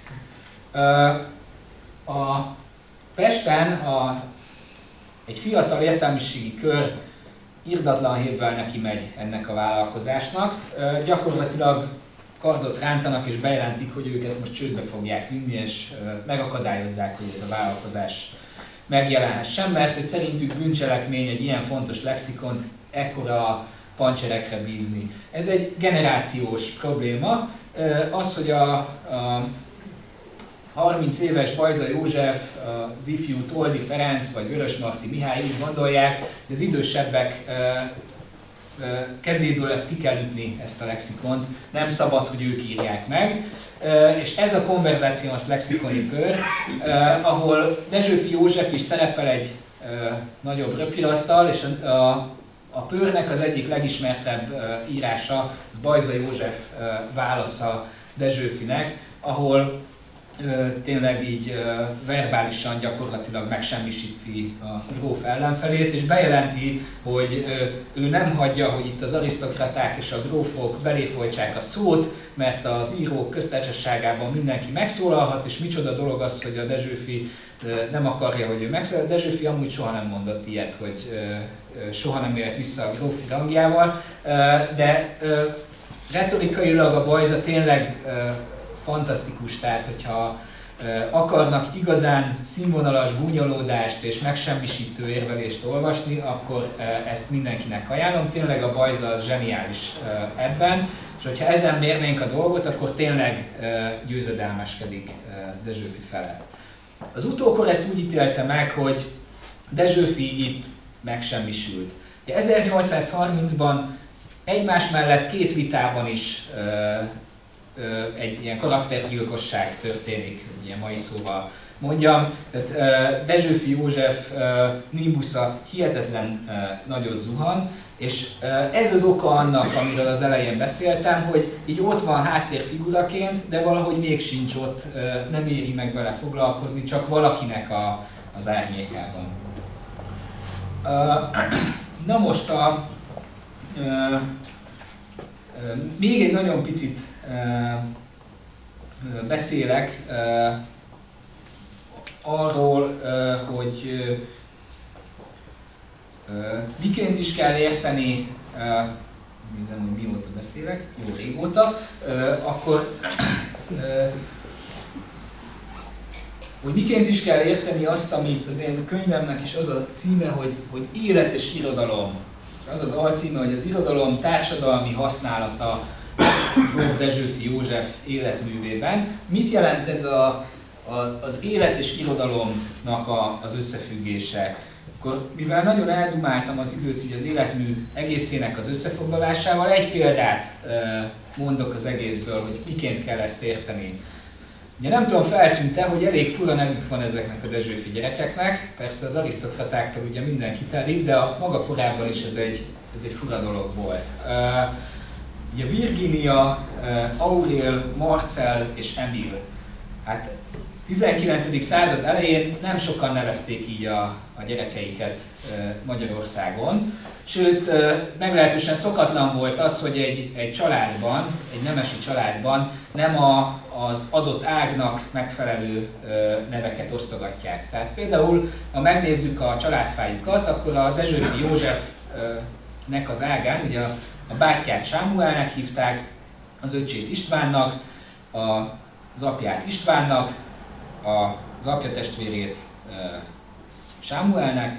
A Pesten a, egy fiatal értelmiségi kör irdatlan hévvel neki megy ennek a vállalkozásnak. Gyakorlatilag kardot rántanak és bejelentik, hogy ők ezt most csődbe fogják vinni, és megakadályozzák, hogy ez a vállalkozás megjelenhessen, mert hogy szerintük bűncselekmény egy ilyen fontos lexikon ekkora pancserekre bízni. Ez egy generációs probléma. Az, hogy a, a harminc éves Bajza József, az ifjú Toldi Ferenc vagy Vörösmarty Mihály úgy gondolják, hogy az idősebbek kezéből ezt ki kell ütni, ezt a lexikont, nem szabad, hogy ők írják meg. És ez a Conversations Lexiconi Pör, ahol Dezsőfi József is szerepel egy nagyobb röpirattal, és a, a pörnek az egyik legismertebb írása az Bajza József válasza Dezsőfinek, ahol tényleg így verbálisan gyakorlatilag megsemmisíti a gróf ellenfelét, és bejelenti, hogy ő nem hagyja, hogy itt az arisztokraták és a grófok beléfolytsák a szót, mert az írók köztársaságában mindenki megszólalhat, és micsoda dolog az, hogy a Dezsőfi nem akarja, hogy ő megszólal. Dezsőfi amúgy soha nem mondott ilyet, hogy soha nem élt vissza a grófi rangjával, de retorikailag a Bajza tényleg fantasztikus, tehát hogyha akarnak igazán színvonalas gúnyolódást és megsemmisítő érvelést olvasni, akkor ezt mindenkinek ajánlom. Tényleg a Bajza az zseniális ebben, és hogyha ezen mérnénk a dolgot, akkor tényleg győzedelmeskedik Dezsőfi felett. Az utókor ezt úgy ítélte meg, hogy Dezsőfi itt megsemmisült. ezernyolcszázharmincban egymás mellett két vitában is egy ilyen karaktergyilkosság történik, ilyen mai szóval mondjam. Tehát Dezsőfi József nimbusza hihetetlen nagyot zuhan, és ez az oka annak, amiről az elején beszéltem, hogy így ott van háttérfiguraként, de valahogy még sincs ott, nem éri meg vele foglalkozni, csak valakinek a, az árnyékában. Na most a, még egy nagyon picit beszélek arról, hogy miként is kell érteni, nézem, hogy mióta beszélek, jó régóta, akkor hogy miként is kell érteni azt, amit az én könyvemnek is az a címe, hogy, hogy élet és irodalom. Az az alcíme, hogy az irodalom társadalmi használata gróf Dezsőfi József életművében. Mit jelent ez a, a, az élet és irodalomnak a, az összefüggése? Akkor, mivel nagyon eldumáltam az időt így az életmű egészének az összefoglalásával, egy példát e, mondok az egészből, hogy miként kell ezt érteni. Ugye nem tudom, feltűnt-e, hogy elég fura nevük van ezeknek a Dezsőfi gyerekeknek. Persze az arisztokratáktól ugye mindenki telik, de a maga korában is ez egy, ez egy fura dolog volt. E, ugye Virginia, e, Aurél, Marcel és Emil. Hát tizenkilencedik század elején nem sokan nevezték így a, a gyerekeiket Magyarországon, sőt, meglehetősen szokatlan volt az, hogy egy, egy családban, egy nemesi családban nem a, az adott ágnak megfelelő neveket osztogatják. Tehát például, ha megnézzük a családfájukat, akkor a Dezsőfi Józsefnek az ágán, ugye a, a bátyját Sámuelnek hívták, az öccsét Istvánnak, a, az apját Istvánnak, az apja testvérét Sámuelnek,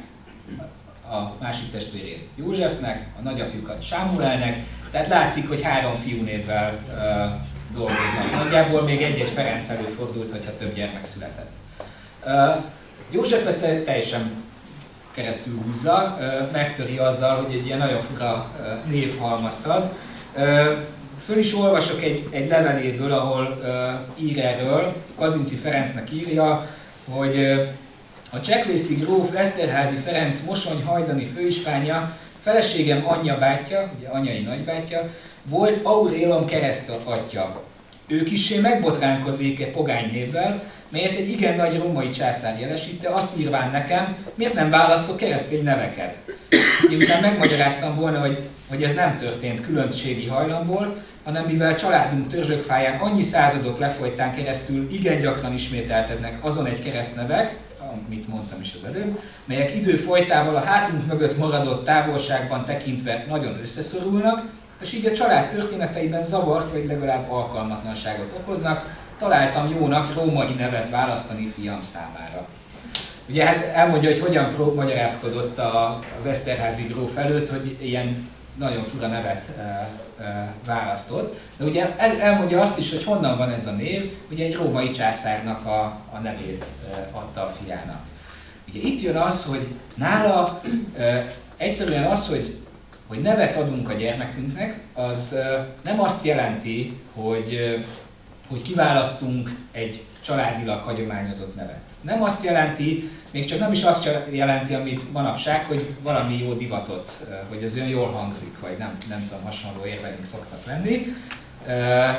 a másik testvérét Józsefnek, a nagyapjukat Sámuelnek, tehát látszik, hogy három fiúnévvel uh, dolgoznak. Nagyjából még egy-egy Ferenc előfordult, hogyha több gyermek született. Uh, József ezt teljesen keresztül húzza, uh, megtöri azzal, hogy egy ilyen nagyon fura uh, névhalmazt ad. Uh, Föl is olvasok egy, egy leveléből, ahol uh, ír erről, Kazinczy Ferencnek írja, hogy uh, a cseklészi gróf Eszterházy Ferenc Mosony-hajdani főispánja, feleségem anyja bátyja, ugye anyai nagybátyja, volt Aurélon keresztatja. Ő kissé megbotránkozik egy pogány névvel, melyet egy igen nagy római császár jelesítte, azt írván nekem, miért nem választok keresztény neveket. Miután megmagyaráztam volna, hogy, hogy ez nem történt különbségi hajlamból, hanem mivel családunk törzsökfáján annyi századok lefolytán keresztül igen gyakran ismételtednek azon egy keresztnevek, amit mondtam is az előbb, melyek idő folytával a hátunk mögött maradott távolságban tekintve nagyon összeszorulnak, és így a család történeteiben zavart vagy legalább alkalmatlanságot okoznak, találtam jónak római nevet választani fiam számára. Ugye hát elmondja, hogy hogyan magyarázkodott az Eszterházy gróf előtt, hogy ilyen nagyon fura nevet e, e, választott, de ugye el, elmondja azt is, hogy honnan van ez a név, ugye egy római császárnak a, a nevét e, adta a fiának. Ugye itt jön az, hogy nála e, egyszerűen az, hogy, hogy nevet adunk a gyermekünknek, az e, nem azt jelenti, hogy, e, hogy kiválasztunk egy családilag hagyományozott nevet. Nem azt jelenti, még csak nem is azt jelenti, amit manapság, hogy valami jó divatot, hogy ez olyan jól hangzik, vagy nem, nem tudom, hasonló érveink szoktak lenni, uh,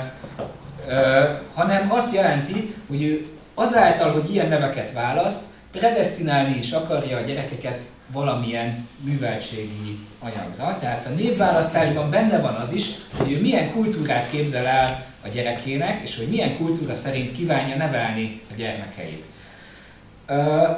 uh, hanem azt jelenti, hogy ő azáltal, hogy ilyen neveket választ, predesztinálni is akarja a gyerekeket valamilyen műveltségi anyagra. Tehát a névválasztásban benne van az is, hogy ő milyen kultúrát képzel el a gyerekének, és hogy milyen kultúra szerint kívánja nevelni a gyermekeit. Uh,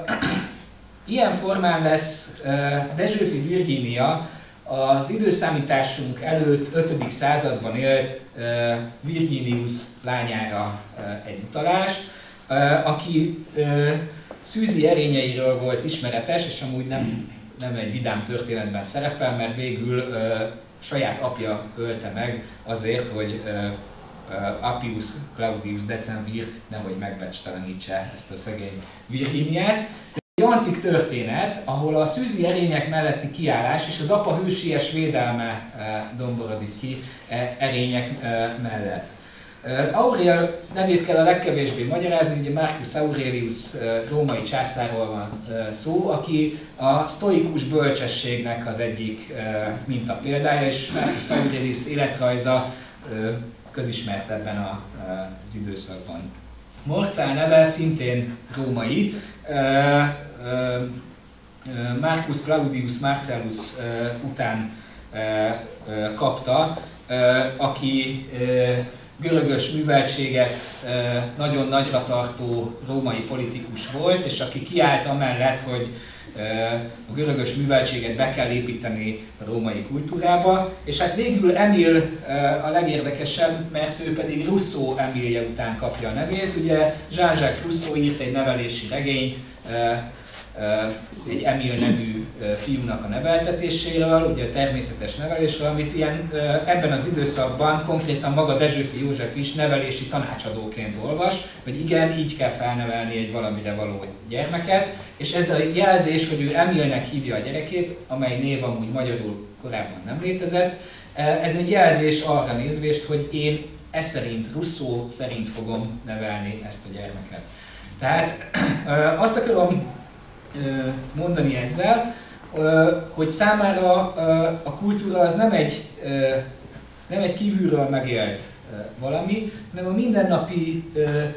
ilyen formán lesz uh, Dezsőfi Virginia az időszámításunk előtt ötödik században élt uh, Virginius lányára uh, egy utalás, uh, aki uh, szűzi erényeiről volt ismeretes, és amúgy nem, nem egy vidám történetben szerepel, mert végül uh, saját apja ölte meg azért, hogy uh, uh, Appius Claudius Decemvir nehogy megbecstelenítse ezt a szegény Virginiát. Egy antik történet, ahol a szűzi erények melletti kiállás és az apa hősies védelme uh, domborodik ki uh, erények uh, mellett. Uh, Aurel nevét kell a legkevésbé magyarázni, ugye Marcus Aurelius uh, római császárról van uh, szó, aki a sztoikus bölcsességnek az egyik uh, mintapéldája, és Marcus Aurelius életrajza uh, közismert ebben a, uh, az időszakban. Morcál neve szintén római, uh, uh, Marcus Claudius Marcellus uh, után uh, uh, kapta, uh, aki uh, görögös műveltséget nagyon nagyra tartó római politikus volt, és aki kiállt amellett, hogy a görögös műveltséget be kell építeni a római kultúrába, és hát végül Emil a legérdekesebb, mert ő pedig Rousseau Emilje után kapja a nevét. Ugye Jean-Jacques Rousseau írt egy nevelési regényt, egy Emil nevű fiúnak a neveltetéséről, ugye a természetes nevelésről, amit ilyen, ebben az időszakban konkrétan maga Dezsőfi József is nevelési tanácsadóként olvas, hogy igen, így kell felnevelni egy valamire való gyermeket, és ez a jelzés, hogy ő Emilnek hívja a gyerekét, amely név amúgy magyarul korábban nem létezett, ez egy jelzés arra nézvést, hogy én ez szerint, Rousseau szerint fogom nevelni ezt a gyermeket. Tehát azt akarom mondani ezzel, hogy számára a kultúra az nem egy, nem egy kívülről megélt valami, hanem a mindennapi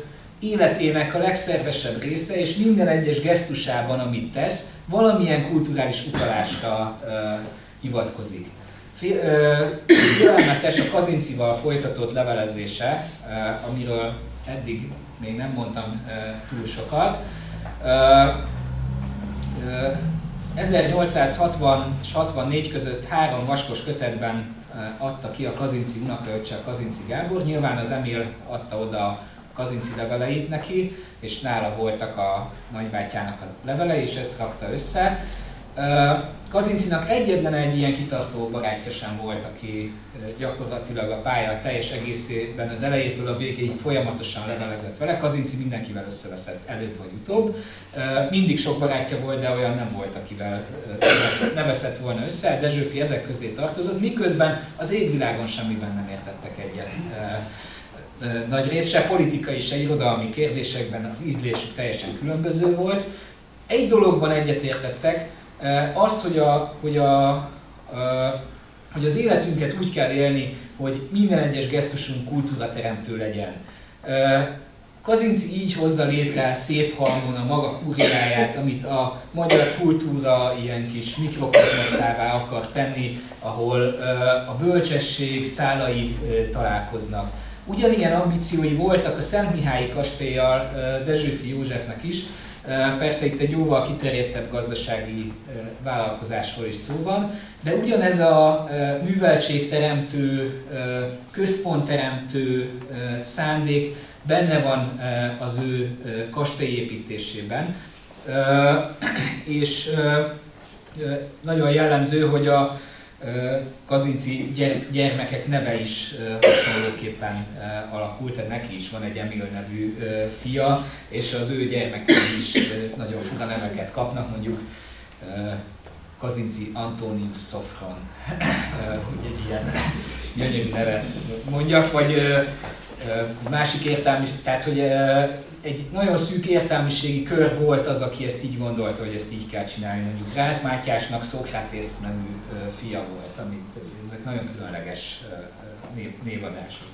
életének a legszervesebb része, és minden egyes gesztusában, amit tesz, valamilyen kulturális utalásra uh, hivatkozik. Félelmetes a Kazinczival folytatott levelezése, uh, amiről eddig még nem mondtam uh, túl sokat. Uh, uh, ezernyolcszázhatvan és hatvannégy között három vaskos kötetben uh, adta ki a Kazinczi unokaöccse, a Kazinczi Gábor. Nyilván az Emil adta oda a Kazinczi leveleit neki, és nála voltak a nagybátyjának a levelei, és ezt rakta össze. Kazinczinak egyetlen egy ilyen kitartó barátja sem volt, aki gyakorlatilag a pálya teljes egészében az elejétől a végéig folyamatosan levelezett vele. Kazinczi mindenkivel összeveszett előbb vagy utóbb. Mindig sok barátja volt, de olyan nem volt, akivel ne veszett volna össze. Dezsőfi ezek közé tartozott, miközben az égvilágon semmiben nem értettek egyet. Nagy rész se politikai, se irodalmi kérdésekben az ízlésük teljesen különböző volt. Egy dologban egyetértettek, azt, hogy, a, hogy, a, a, hogy az életünket úgy kell élni, hogy minden egyes gesztusunk kultúrateremtő legyen. Kazinczi így hozza létre szép halmon a maga kuriáját, amit a magyar kultúra ilyen kis mikrokozmoszává akar tenni, ahol a bölcsesség szálai találkoznak. Ugyanilyen ambíciói voltak a Szentmihályi kastéllyal Dezsőfi Józsefnek is. Persze itt egy jóval kiterjedtebb gazdasági vállalkozásról is szó van, de ugyanez a műveltségteremtő, központteremtő szándék benne van az ő kastélyépítésében. És nagyon jellemző, hogy a Kazinczi gyermekek neve is hasonlóképpen alakult, tehát neki is van egy Emil nevű fia, és az ő gyermekei is nagyon fura neveket kapnak, mondjuk Kazinczi Antonius Sofron, hogy egy ilyen gyönyörű nevet mondjak, vagy másik értelmiség, tehát hogy egy nagyon szűk értelmiségi kör volt az, aki ezt így gondolta, hogy ezt így kell csinálni. Mondjuk Rált Mátyásnak Szokratész nevű fia volt, amit ezek nagyon különleges név, névadások.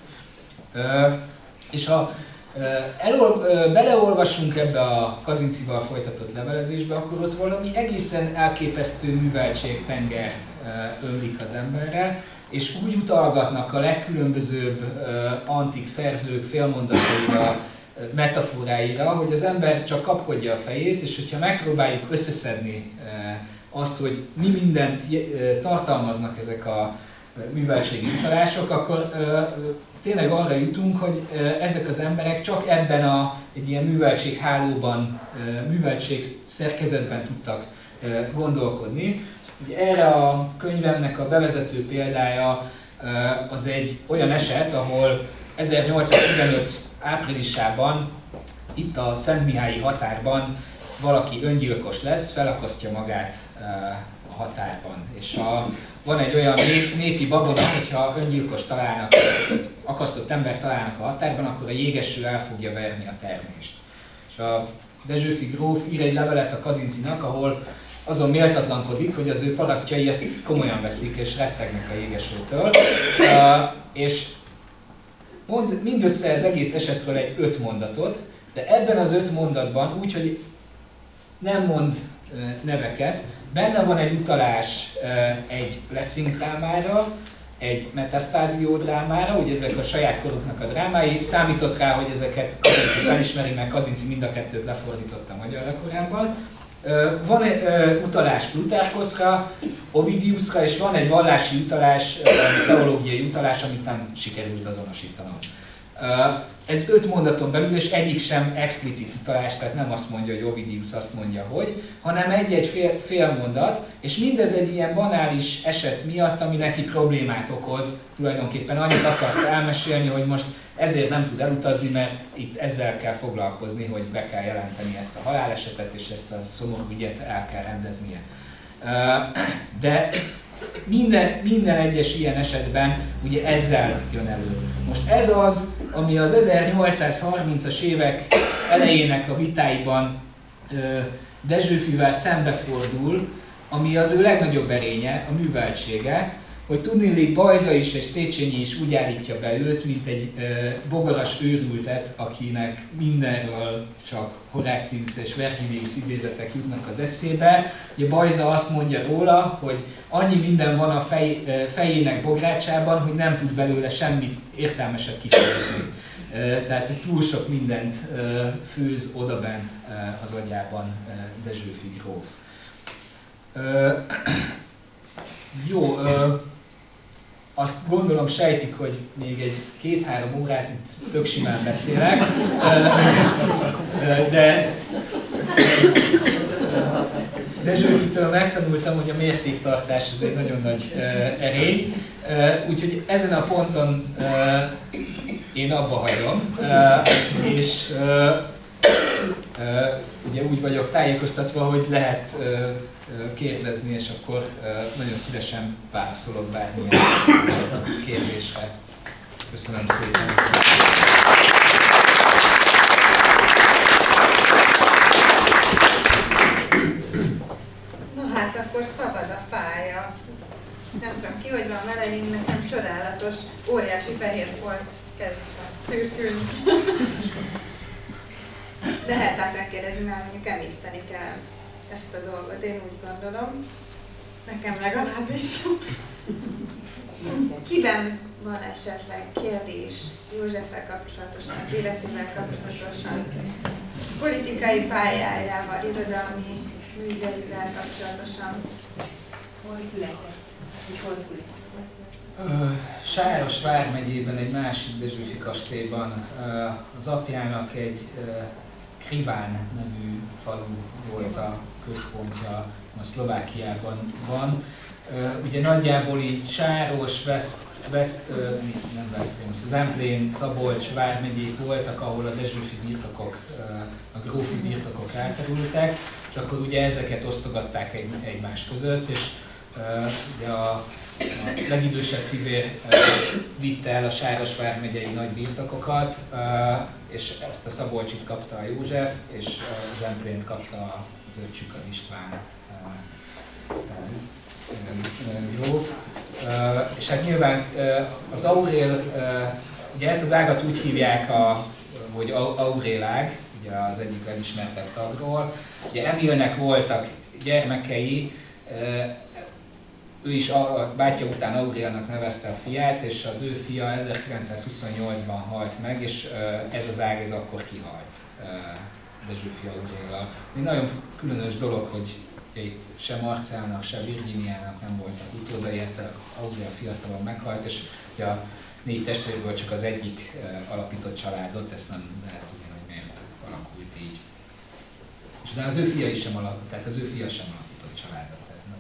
És ha elol, beleolvasunk ebbe a Kazinczival folytatott levelezésbe, akkor ott valami egészen elképesztő műveltségtenger ömlik az emberre, és úgy utalgatnak a legkülönbözőbb antik szerzők félmondataira, metaforáira, hogy az ember csak kapkodja a fejét, és hogyha megpróbáljuk összeszedni azt, hogy mi mindent tartalmaznak ezek a műveltségi utalások, akkor tényleg arra jutunk, hogy ezek az emberek csak ebben a egy ilyen műveltséghálóban, műveltség szerkezetben tudtak gondolkodni. Ugye erre a könyvemnek a bevezető példája az egy olyan eset, ahol ezernyolcszáztizenöt áprilisában itt a Szentmihályi határban valaki öngyilkos lesz, felakasztja magát a határban. És a, van egy olyan nép, népi babona, hogyha öngyilkos találnak, akasztott ember találnak a határban, akkor a jégeső el fogja verni a termést. És a Dezsőfi gróf ír egy levelet a Kazincinak, ahol azon méltatlankodik, hogy az ő parasztjai ezt komolyan veszik és rettegnek a jégesőtől. Uh, és mond mindössze az egész esetről egy öt mondatot, de ebben az öt mondatban, úgyhogy nem mond uh, neveket, benne van egy utalás uh, egy Lessing drámára, egy metasztázió drámára, ugye ezek a saját koruknak a drámái, számított rá, hogy ezeket Kazinczi felismeri, mert Kazinczi mind a kettőt lefordította magyarra korábban. Van egy utalás Plutarkoszra, Ovidiusra, és van egy vallási utalás, teológiai utalás, amit nem sikerült azonosítanom. Ez öt mondaton belül, és egyik sem explicit utalás, tehát nem azt mondja, hogy Ovidius azt mondja, hogy, hanem egy-egy fél, fél mondat, és mindez egy ilyen banális eset miatt, ami neki problémát okoz, tulajdonképpen annyit akart elmesélni, hogy most ezért nem tud elutazni, mert itt ezzel kell foglalkozni, hogy be kell jelenteni ezt a halálesetet, és ezt a szomorú ügyet el kell rendeznie. De minden, minden egyes ilyen esetben ugye ezzel jön elő. Most ez az, ami az ezernyolcszázharmincas évek elejének a vitáiban Dezsőfivel szembefordul, ami az ő legnagyobb erénye, a műveltsége, hogy tudniillik Bajza is és Széchenyi is úgy állítja be őt, mint egy e, bogaras őrültet, akinek mindenről csak Horácius és Verginius idézetek jutnak az eszébe. Ugye Bajza azt mondja róla, hogy annyi minden van a fej, fejének bográcsában, hogy nem tud belőle semmit értelmeset kifejezni. E, tehát, hogy túl sok mindent e, főz odabent e, az agyában e, Dezsőfi gróf. E, jó, e, azt gondolom sejtik, hogy még egy két-három órát itt tök simán beszélek, de Dezsőfitől megtanultam, hogy a mértéktartás ez egy nagyon nagy erény, úgyhogy ezen a ponton én abba hagyom, és ugye úgy vagyok tájékoztatva, hogy lehet kérdezni, és akkor nagyon szívesen válaszolok bármilyen kérdésre. Köszönöm szépen! No hát akkor szabad a pálya. Nem tudom ki, hogy van vele, én nekem csodálatos, óriási fehér folt kezd szürkülni. De hát hát megkérdezni, mert mondjuk emészteni kell ezt a dolgot, én úgy gondolom. Nekem legalábbis. Kiben van esetleg kérdés Józseffel kapcsolatosan, az életével kapcsolatosan, politikai pályájával, irodalmi műveivel kapcsolatosan? Hol született? És hol született? Sáros vármegyében, egy másik Dezsőfi kastélyban az apjának egy Kriván nevű falu volt a központja, a Szlovákiában van. Ugye nagyjából így Sáros, Veszt, Veszt, nem Veszprém, Zemplén, Szabolcs vármegyék voltak, ahol a Dezsőfi birtokok, a grófi birtokok rákerültek, és akkor ugye ezeket osztogatták egy, egymás között, és ugye a A legidősebb fivér vitte el a Sáros vármegyei nagy birtokokat, és ezt a Szabolcsit kapta a József, és a Zemplént kapta az öccsük, az István gróf. És hát nyilván az Aurél, ugye ezt az ágat úgy hívják, a, hogy Aurélág, ugye az egyik legismertebb tagról. Ugye Emilnek voltak gyermekei, ő is a bátyja után Auréliának nevezte a fiát, és az ő fia ezerkilencszázhuszonnyolcban halt meg, és ez az ág ez akkor kihalt Dezsőfi Auréliával. Egy nagyon különös dolog, hogy itt se Marcelnak, se Virginiának nem voltak utódai, Aurélia fiatalon meghalt, és a négy testvérből csak az egyik alapított családot, ezt nem lehet tudni, hogy miért alakult így. És de az ő fia is sem alapított, tehát az ő fia sem alapított családot.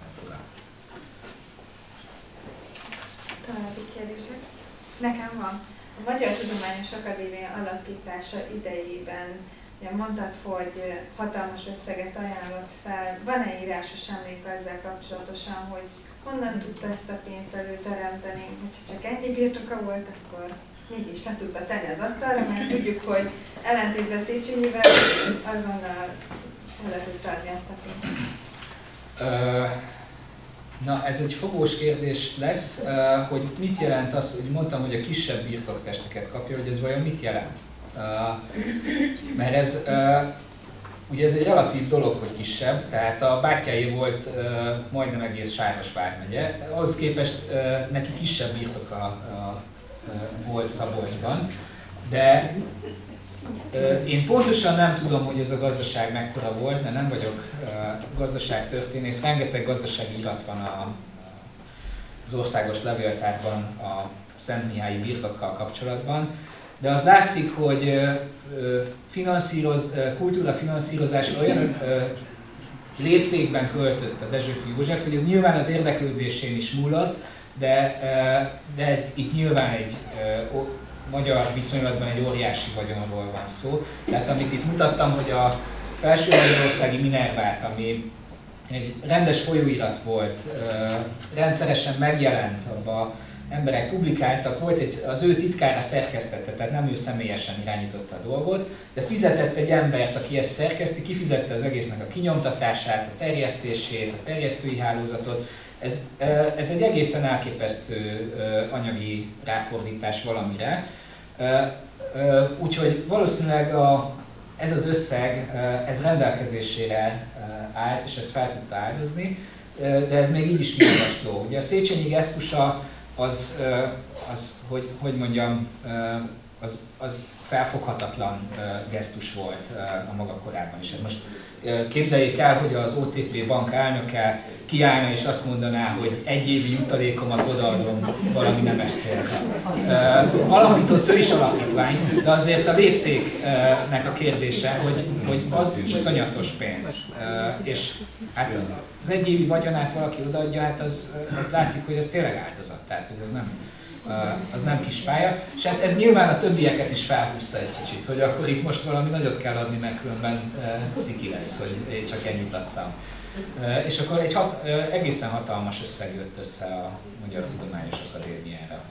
További kérdések? Nekem van. A Magyar Tudományos Akadémia alapítása idejében ugye mondtad, hogy hatalmas összeget ajánlott fel. Van-e írásos emlék ezzel kapcsolatosan, hogy honnan tudta ezt a pénzt előteremteni? Hogyha csak ennyi birtoka volt, akkor mégis le tudta tenni az asztalra, mert tudjuk, hogy ellentétben Széchenyivel azonnal el tudta adni ezt a pénzt. Uh... Na, ez egy fogós kérdés lesz, hogy mit jelent az, hogy mondtam, hogy a kisebb birtoktesteket kapja, hogy ez vajon mit jelent? Mert ez, ugye ez egy relatív dolog, hogy kisebb, tehát a bátyjáé volt majdnem egész Sáros vármegye, ahhoz képest neki kisebb birtoka volt Szabolcsban, de én pontosan nem tudom, hogy ez a gazdaság mekkora volt, mert nem vagyok gazdaságtörténész. Rengeteg gazdasági irat van a, az országos levéltárban a Szentmihályi birtokkal kapcsolatban, de az látszik, hogy finanszíroz, kultúra finanszírozásra olyan léptékben költött a Dezsőfi József, hogy ez nyilván az érdeklődésén is múlott, de, de itt nyilván egy magyar viszonylatban egy óriási vagyonról van szó. Tehát amit itt mutattam, hogy a Felső Magyarországi Minervát, ami egy rendes folyóirat volt, rendszeresen megjelent, abban emberek publikáltak, volt egy, az ő titkára szerkesztette, tehát nem ő személyesen irányította a dolgot, de fizetett egy embert, aki ezt szerkeszti, kifizette az egésznek a kinyomtatását, a terjesztését, a terjesztői hálózatot, Ez, ez egy egészen elképesztő anyagi ráfordítás valamire. Úgyhogy valószínűleg a, ez az összeg, ez rendelkezésére állt, és ezt fel tudta áldozni, de ez még így is kimagasló. Ugye a Széchenyi gesztusa az, az hogy, hogy mondjam, az, az felfoghatatlan gesztus volt a maga korában is. Most képzeljék el, hogy az o té pé bank elnöke kiállna és azt mondaná, hogy egy évi jutalékomat odaadom valami nemes célra. Alapított ő is alapítvány, de azért a léptéknek a kérdése, hogy, hogy az iszonyatos pénz. És hát az egy évi vagyonát valaki odaadja, hát az, az látszik, hogy ez tényleg áldozat, tehát hogy ez nem, az nem kis pálya. És hát ez nyilván a többieket is felhúzta egy kicsit, hogy akkor itt most valami nagyot kell adni, mert különben ciki lesz, hogy én csak ennyit adtam. És akkor egy hat, egészen hatalmas összeg jött össze a Magyar Tudományos Akadémiára.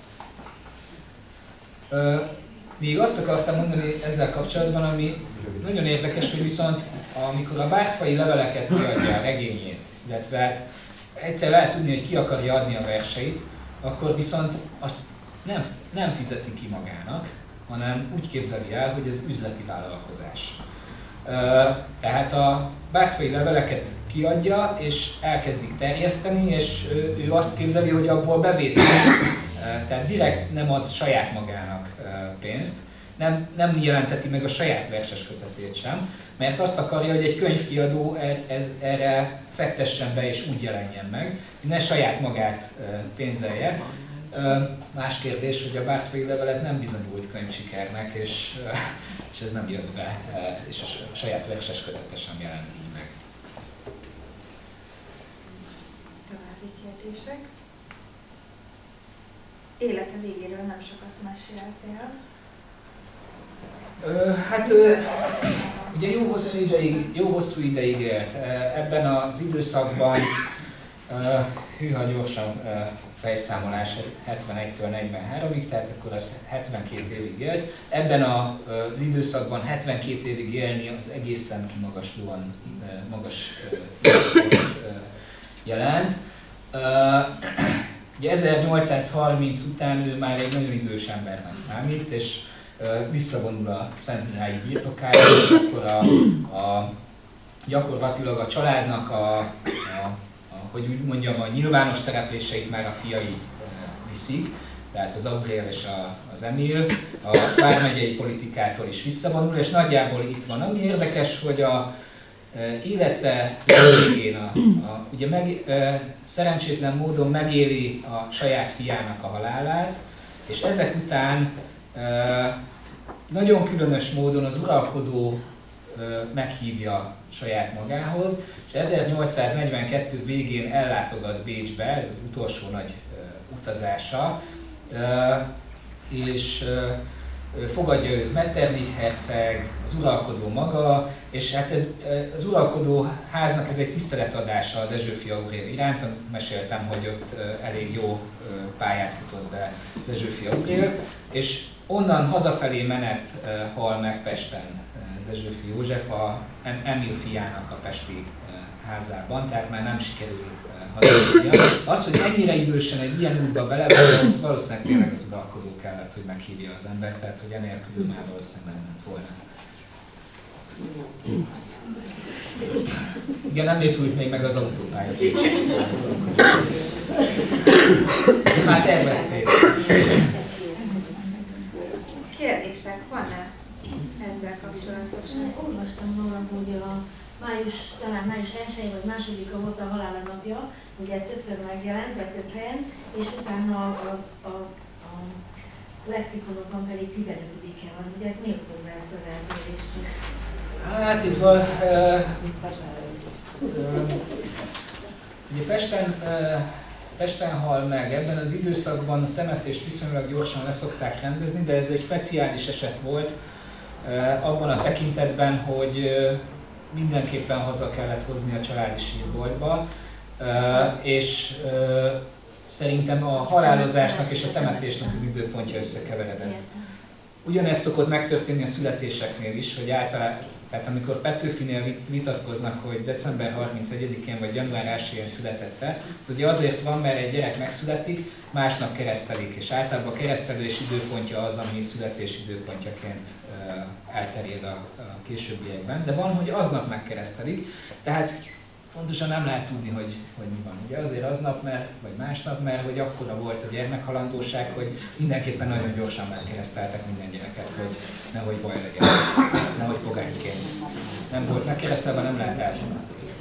Még azt akartam mondani ezzel kapcsolatban, ami nagyon érdekes, hogy viszont amikor a Bártfai leveleket kiadja a regényét, illetve egyszer lehet tudni, hogy ki akarja adni a verseit, akkor viszont azt nem, nem fizeti ki magának, hanem úgy képzeli el, hogy ez üzleti vállalkozás. Tehát a Bártfai leveleket kiadja, és elkezdik terjeszteni, és ő azt képzeli, hogy abból bevétel lesz. Tehát direkt nem ad saját magának pénzt, nem, nem jelenteti meg a saját verses kötetét sem, mert azt akarja, hogy egy könyvkiadó ez, erre fektessen be és úgy jelenjen meg, hogy ne saját magát pénzelje. Más kérdés, hogy a Bártfai levelet nem bizonyult könyvsikernek, és, és ez nem jött be, és a saját verses kötete sem jelent így meg. További kérdések. Élete végéről nem sokat meséltél. Hát ugye jó hosszú ideig, jó hosszú ideig élt. Ebben az időszakban, hűha gyorsan fejszámolás hetvenegytől negyvenháromig, tehát akkor az hetvenkét évig élt. Ebben az időszakban hetvenkét évig élni az egészen kimagaslóan magas jelent. Ugye ezernyolcszázharminc után ő már egy nagyon idős embernek számít, és visszavonul a Szentmihályi birtokára, és akkor a, a, gyakorlatilag a családnak a, a, a, hogy úgy mondjam, a nyilvános szerepléseit már a fiai viszik, tehát az Aubrél és a, az Emil, a vármegyei politikától is visszavonul, és nagyjából itt van. Ami érdekes, hogy a élete végén a, a, ugye meg, e, szerencsétlen módon megéli a saját fiának a halálát, és ezek után e, nagyon különös módon az uralkodó e, meghívja saját magához, és ezernyolcszáznegyvenkettő végén ellátogat Bécsbe, ez az utolsó nagy e, utazása, e, és e, fogadja őt Metternich herceg, az uralkodó maga, és hát ez, az uralkodó háznak ez egy tiszteletadása a Dezsőfi Aubrél iránt. Meséltem, hogy ott elég jó pályát futott be Dezsőfi Aubrél, és onnan hazafelé menet hal meg Pesten Dezsőfi József a Emil fiának a pesti házában, tehát már nem sikerül hazudnia. Az, hogy ennyire idősen egy ilyen útba belevenni, az valószínűleg tényleg az uralkodó kellett, hogy meghívja az embert, tehát hogy enélkül már valószínűleg nem ment volna. Igen, nem épült még meg az autópálya. Már tervezték. Kérdések van-e ezzel kapcsolatosan? Olvastam magam, hogy a május, talán május elsején vagy másodika volt a halála napja, ugye ez többször megjelent, vagy több helyen, és utána a, a, a, a lexikonokban pedig tizenötödike van. Ugye ez mi okozza ezt az eltérést? Hát itt van, uh, uh, ugye Pesten, uh, Pesten hal meg, ebben az időszakban a temetést viszonylag gyorsan leszokták rendezni, de ez egy speciális eset volt uh, abban a tekintetben, hogy uh, mindenképpen haza kellett hozni a családi sírboltba, uh, és uh, szerintem a halálozásnak és a temetésnek az időpontja összekeveredett. Ugyanezt szokott megtörténni a születéseknél is, hogy általában Tehát amikor Petőfinél vitatkoznak, hogy december harmincegyedikén vagy január elsején születette, ugye azért van, mert egy gyerek megszületik, másnap keresztelik, és általában a keresztelés időpontja az, ami születés időpontjaként elterjed a későbbiekben. De van, hogy aznap megkeresztelik, tehát pontosan nem lehet tudni, hogy, hogy mi van. Ugye azért aznap, mert, vagy másnap, mert hogy akkora volt a gyermekhalandóság, hogy mindenképpen nagyon gyorsan megkereszteltek minden gyereket, hogy nehogy baj legyen, nehogy pogányként. Nem volt megkeresztelve, nem lehet eltenni.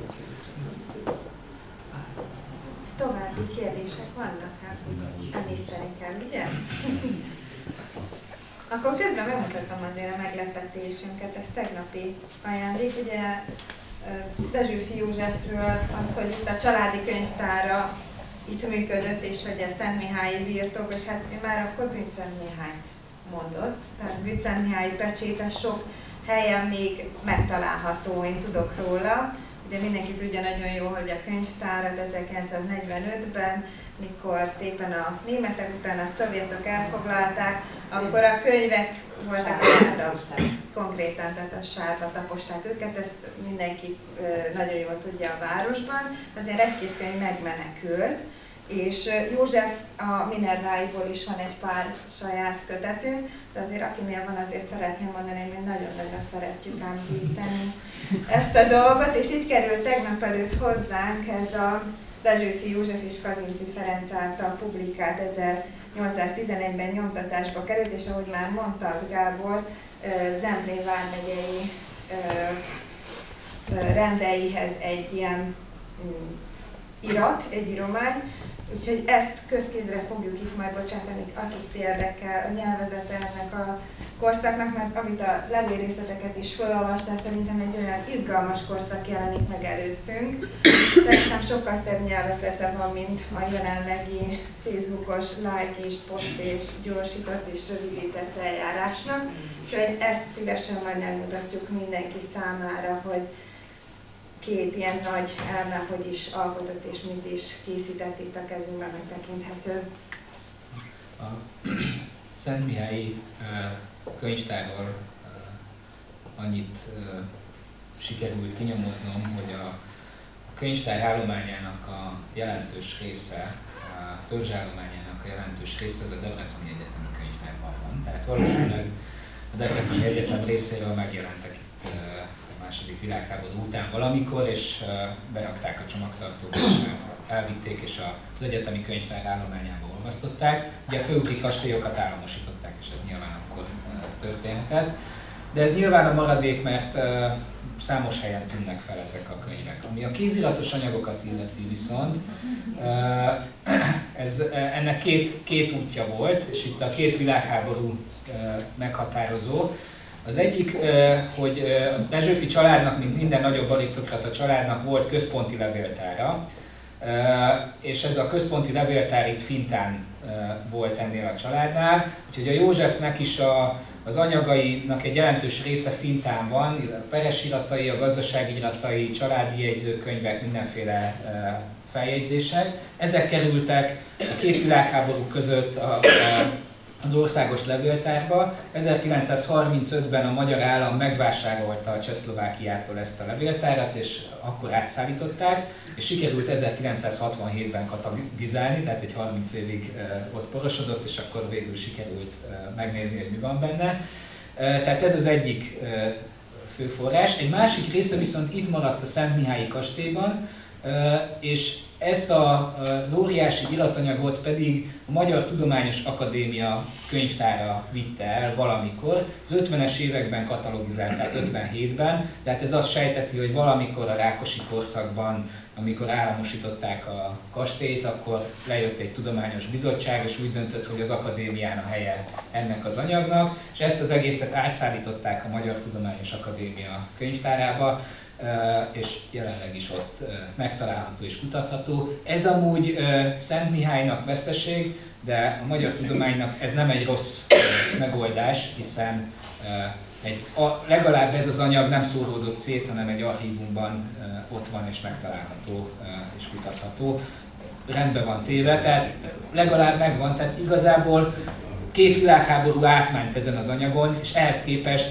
További kérdések vannak, hát emészteni kell, ugye? Akkor közben bemutatom azért a meglepetésünket, ez tegnapi ajándék, ugye Dezsőfi Józsefről az, hogy itt a családi könyvtára itt működött, és hogy a Szentmihályi birtok, és hát már akkor Bünczentmihályt mondott, tehát Bünczentmihályi pecséte sok helyen még megtalálható, én tudok róla. Ugye mindenki tudja nagyon jó, hogy a könyvtárat ezerkilencszáznegyvenötben, mikor szépen a németek után a szovjetok elfoglalták, akkor a könyvek voltak a sárba, konkrétan, tehát a sárba taposták őket, ezt mindenki nagyon jól tudja a városban. Azért egy-két könyv megmenekült, és József a Minerváiból is van egy pár saját kötetünk, de azért akinél van, azért szeretném mondani, hogy mi nagyon-nagyon szeretjük ám gyűjteni ezt a dolgot, és itt került tegnap előtt hozzánk ez a Dezsőfi József és Kazinczy Ferenc által publikált ezernyolcszáztizenegyben nyomtatásba került, és ahogy már mondtad Gábor, Zemplén vármegyei rendeihez egy ilyen irat, egy íromány, úgyhogy ezt közkézre fogjuk itt majd bocsátani, akit érdekel a nyelvezete ennek a korszaknak, mert amit a levélrészleteket is felolvastál, szerintem egy olyan izgalmas korszak jelenik meg előttünk. Szerintem sokkal szebb nyelvezete van, mint a jelenlegi Facebookos like és poszt és gyorsított és rövidített eljárásnak. Úgyhogy ezt szívesen majd megmutatjuk mindenki számára, hogy két ilyen nagy elme, hogy is alkotott és mit is készített itt a kezünkben megtekinthető. A Szentmihályi könyvtárról annyit sikerült kinyomoznom, hogy a könyvtár állományának a jelentős része, a törzsállományának a jelentős része az a Debreceni Egyetemi Könyvtárban van. Tehát valószínűleg a Debreceni Egyetem részéről megjelentek itt a második világháború után valamikor, és berakták a csomagtartóba, és elvitték, és az egyetemi könyvtár állományába olvasztották. Ugye a főúti kastélyokat államosították, és ez nyilván akkor történhetett. De ez nyilván a maradék, mert számos helyen tűnnek fel ezek a könyvek. Ami a kéziratos anyagokat illeti viszont, ez, ennek két, két útja volt, és itt a két világháború meghatározó. Az egyik, hogy a Dezsőfi családnak, mint minden nagyobb arisztokrata családnak volt központi levéltára, és ez a központi levéltár itt Fintán volt ennél a családnál, úgyhogy a Józsefnek is a, az anyagainak egy jelentős része Fintán van, a peres iratai, a gazdasági iratai, családi jegyzőkönyvek, mindenféle feljegyzések. Ezek kerültek a két világháború között a, a az országos levéltárba. ezerkilencszázharmincötben a magyar állam megvásárolta a Csehszlovákiától ezt a levéltárat, és akkor átszállították, és sikerült ezerkilencszázhatvanhétben katalogizálni, tehát egy harminc évig ott porosodott, és akkor végül sikerült megnézni, hogy mi van benne. Tehát ez az egyik fő forrás. Egy másik része viszont itt maradt a Szentmihályi kastélyban, és ezt a, az óriási iratanyagot pedig a Magyar Tudományos Akadémia könyvtára vitte el valamikor. Az ötvenes években katalogizálták, ötvenhétben, tehát ez azt sejteti, hogy valamikor a Rákosi korszakban, amikor államosították a kastélyt, akkor lejött egy tudományos bizottság, és úgy döntött, hogy az akadémián a helye ennek az anyagnak, és ezt az egészet átszállították a Magyar Tudományos Akadémia könyvtárába, és jelenleg is ott megtalálható és kutatható. Ez amúgy Szentmihálynak veszteség, de a magyar tudománynak ez nem egy rossz megoldás, hiszen egy, a, legalább ez az anyag nem szóródott szét, hanem egy archívumban ott van és megtalálható és kutatható. Rendben van téve, tehát legalább megvan, tehát igazából két világháború átment ezen az anyagon, és ehhez képest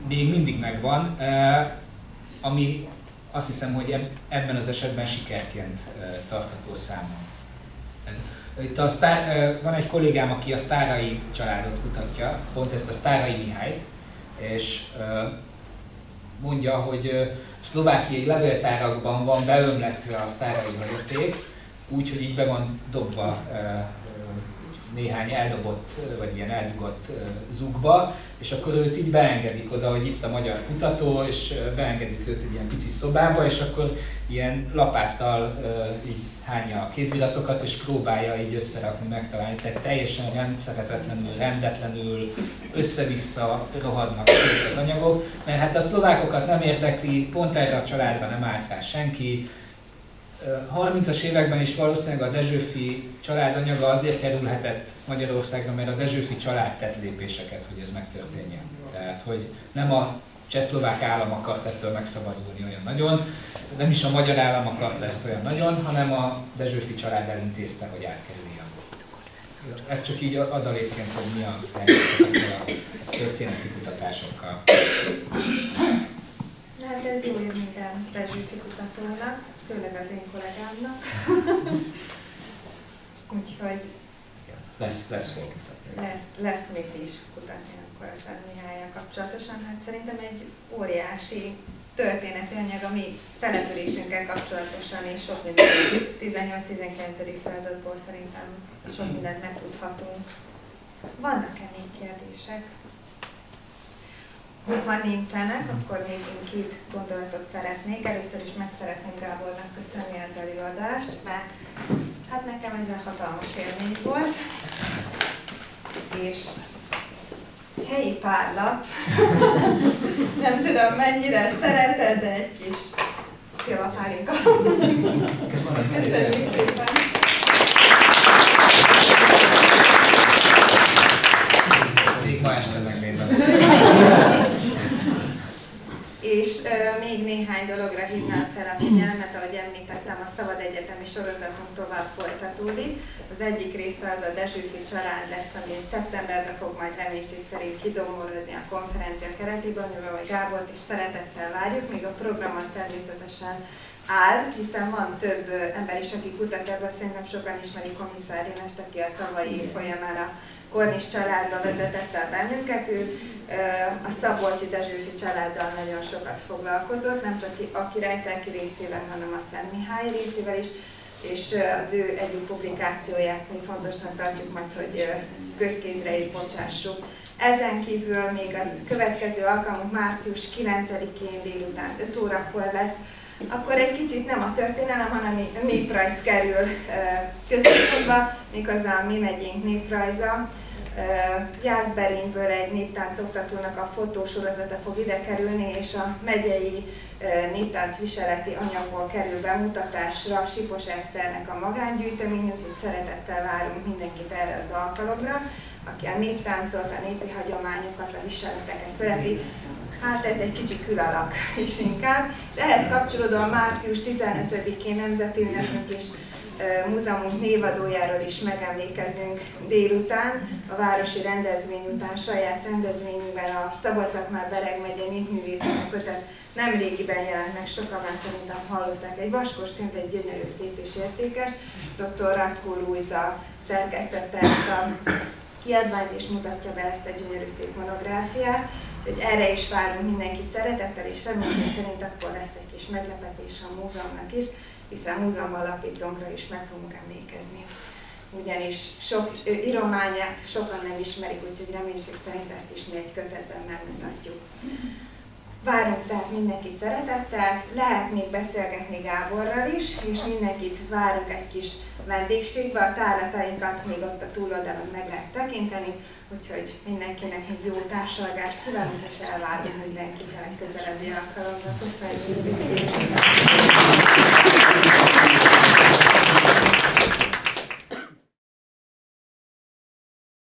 még mindig megvan, ami azt hiszem, hogy ebben az esetben sikerként tartható számon. Itt a sztár, van egy kollégám, aki a Sztárai családot kutatja, pont ezt a Sztárai Mihályt, és mondja, hogy szlovákiai levéltárakban van beömlesztve a sztárai hagyaték, úgyhogy így be van dobva néhány eldobott, vagy ilyen eldugott zugba, és akkor őt így beengedik oda, hogy itt a magyar kutató, és beengedik őt egy ilyen pici szobába, és akkor ilyen lapáttal így hányja a kéziratokat, és próbálja így összerakni, megtalálni. Tehát teljesen rendszerezetlenül, rendetlenül, össze-vissza rohadnak az anyagok, mert hát a szlovákokat nem érdekli, pont erre a családra nem állt rá senki. harmincas években is valószínűleg a Dezsőfi család anyaga azért kerülhetett Magyarországra, mert a Dezsőfi család tett lépéseket, hogy ez megtörténjen. Tehát, hogy nem a csehszlovák állam akart ettől megszabadulni olyan nagyon, nem is a magyar állam akarta ezt olyan nagyon, hanem a Dezsőfi család elintézte, hogy átkerüljön. Ez csak így adalékként, hogy mi a helyzet ezekkel a történeti kutatásokkal. Hát ez jó ér minden Dezsőfi kutatónak, főleg az én kollégámnak. Úgyhogy lesz, lesz, lesz, lesz mit is kutatni akkor a Szent Mihállyal kapcsolatosan. Hát szerintem egy óriási történeti anyag, ami településünkkel kapcsolatosan és sok minden tizennyolc-tizenkilencedik századból szerintem sok mindent megtudhatunk. Vannak-e még kérdések? Ha nincsenek, akkor még én két gondolatot szeretnék. Először is meg szeretném Gábornak köszönni az előadást, mert hát nekem ez egy hatalmas élmény volt. És helyi párlat, nem tudom mennyire szereted, de egy kis szilvapálinka. Köszönöm Köszönjük szépen! Még ma este megnézem. És uh, még néhány dologra hívnám fel a figyelmet, ahogy említettem, a Szabad Egyetemi sorozatunk tovább folytatódik. Az egyik része az a Dezsőfi család lesz, ami szeptemberben fog majd reménység szerint kidomborodni a konferencia keretében, amivel a Gábort is szeretettel várjuk, még a program az természetesen áll, hiszen van több ember is, aki kutat ebben, szerintem sokan ismeri Komisszár Dénest, aki a tavalyi év folyamán a Kornis családba vezetett el bennünket. Ő a szabolcsi Dezsőfi családdal nagyon sokat foglalkozott, nem csak a királytelki részével, hanem a Szent Mihály részével is, és az ő egyik publikációját mi fontosnak tartjuk majd, hogy közkézre is bocsássuk. Ezen kívül még a következő alkalmunk március kilencedikén délután öt órakor lesz, akkor egy kicsit nem a történelem, hanem a néprajz kerül középpontba, méghozzá a mi megyénk néprajza. Jászberényből egy néptánc oktatónak a fotósorozata fog ide kerülni, és a megyei néptánc viseleti anyagból kerül bemutatásra Sipos Eszternek a magángyűjtemény, úgyhogy szeretettel várunk mindenkit erre az alkalomra, aki a néptáncot, a népi hagyományokat, a viseleteket szereti. Hát ez egy kicsi külalak is inkább. És ehhez kapcsolódóan március tizenötödikén nemzeti ünnepünk és múzeumunk névadójáról is megemlékezünk délután, a városi rendezvény után saját rendezvényünkben a Szabolcs-Szatmár-Bereg megye népművészeti kötet nemrégiben jelent meg, sokan már szerintem hallották, egy vaskos könyv, egy gyönyörű, szép és értékes. doktor Radko Lujza szerkesztette ezt a kiadványt és mutatja be ezt a gyönyörű szép monográfiát. Hogy erre is várunk mindenkit szeretettel, és remélem szerint akkor lesz egy kis meglepetés a múzeumnak is, hiszen múzeum alapítónkra is meg fogunk emlékezni. Ugyanis sok írományát sokan nem ismerik, úgyhogy reménység szerint ezt is mi egy kötetben megmutatjuk. Várunk tehát mindenkit szeretettel, lehet még beszélgetni Gáborral is, és mindenkit várunk egy kis vendégségbe, a tárlatainkat még ott a túloldalon meg lehet tekinteni, úgyhogy mindenkinek jó társalgást kívánunk, és elvárunk mindenkit a legközelebbi alkalomra. Köszönjük szépen!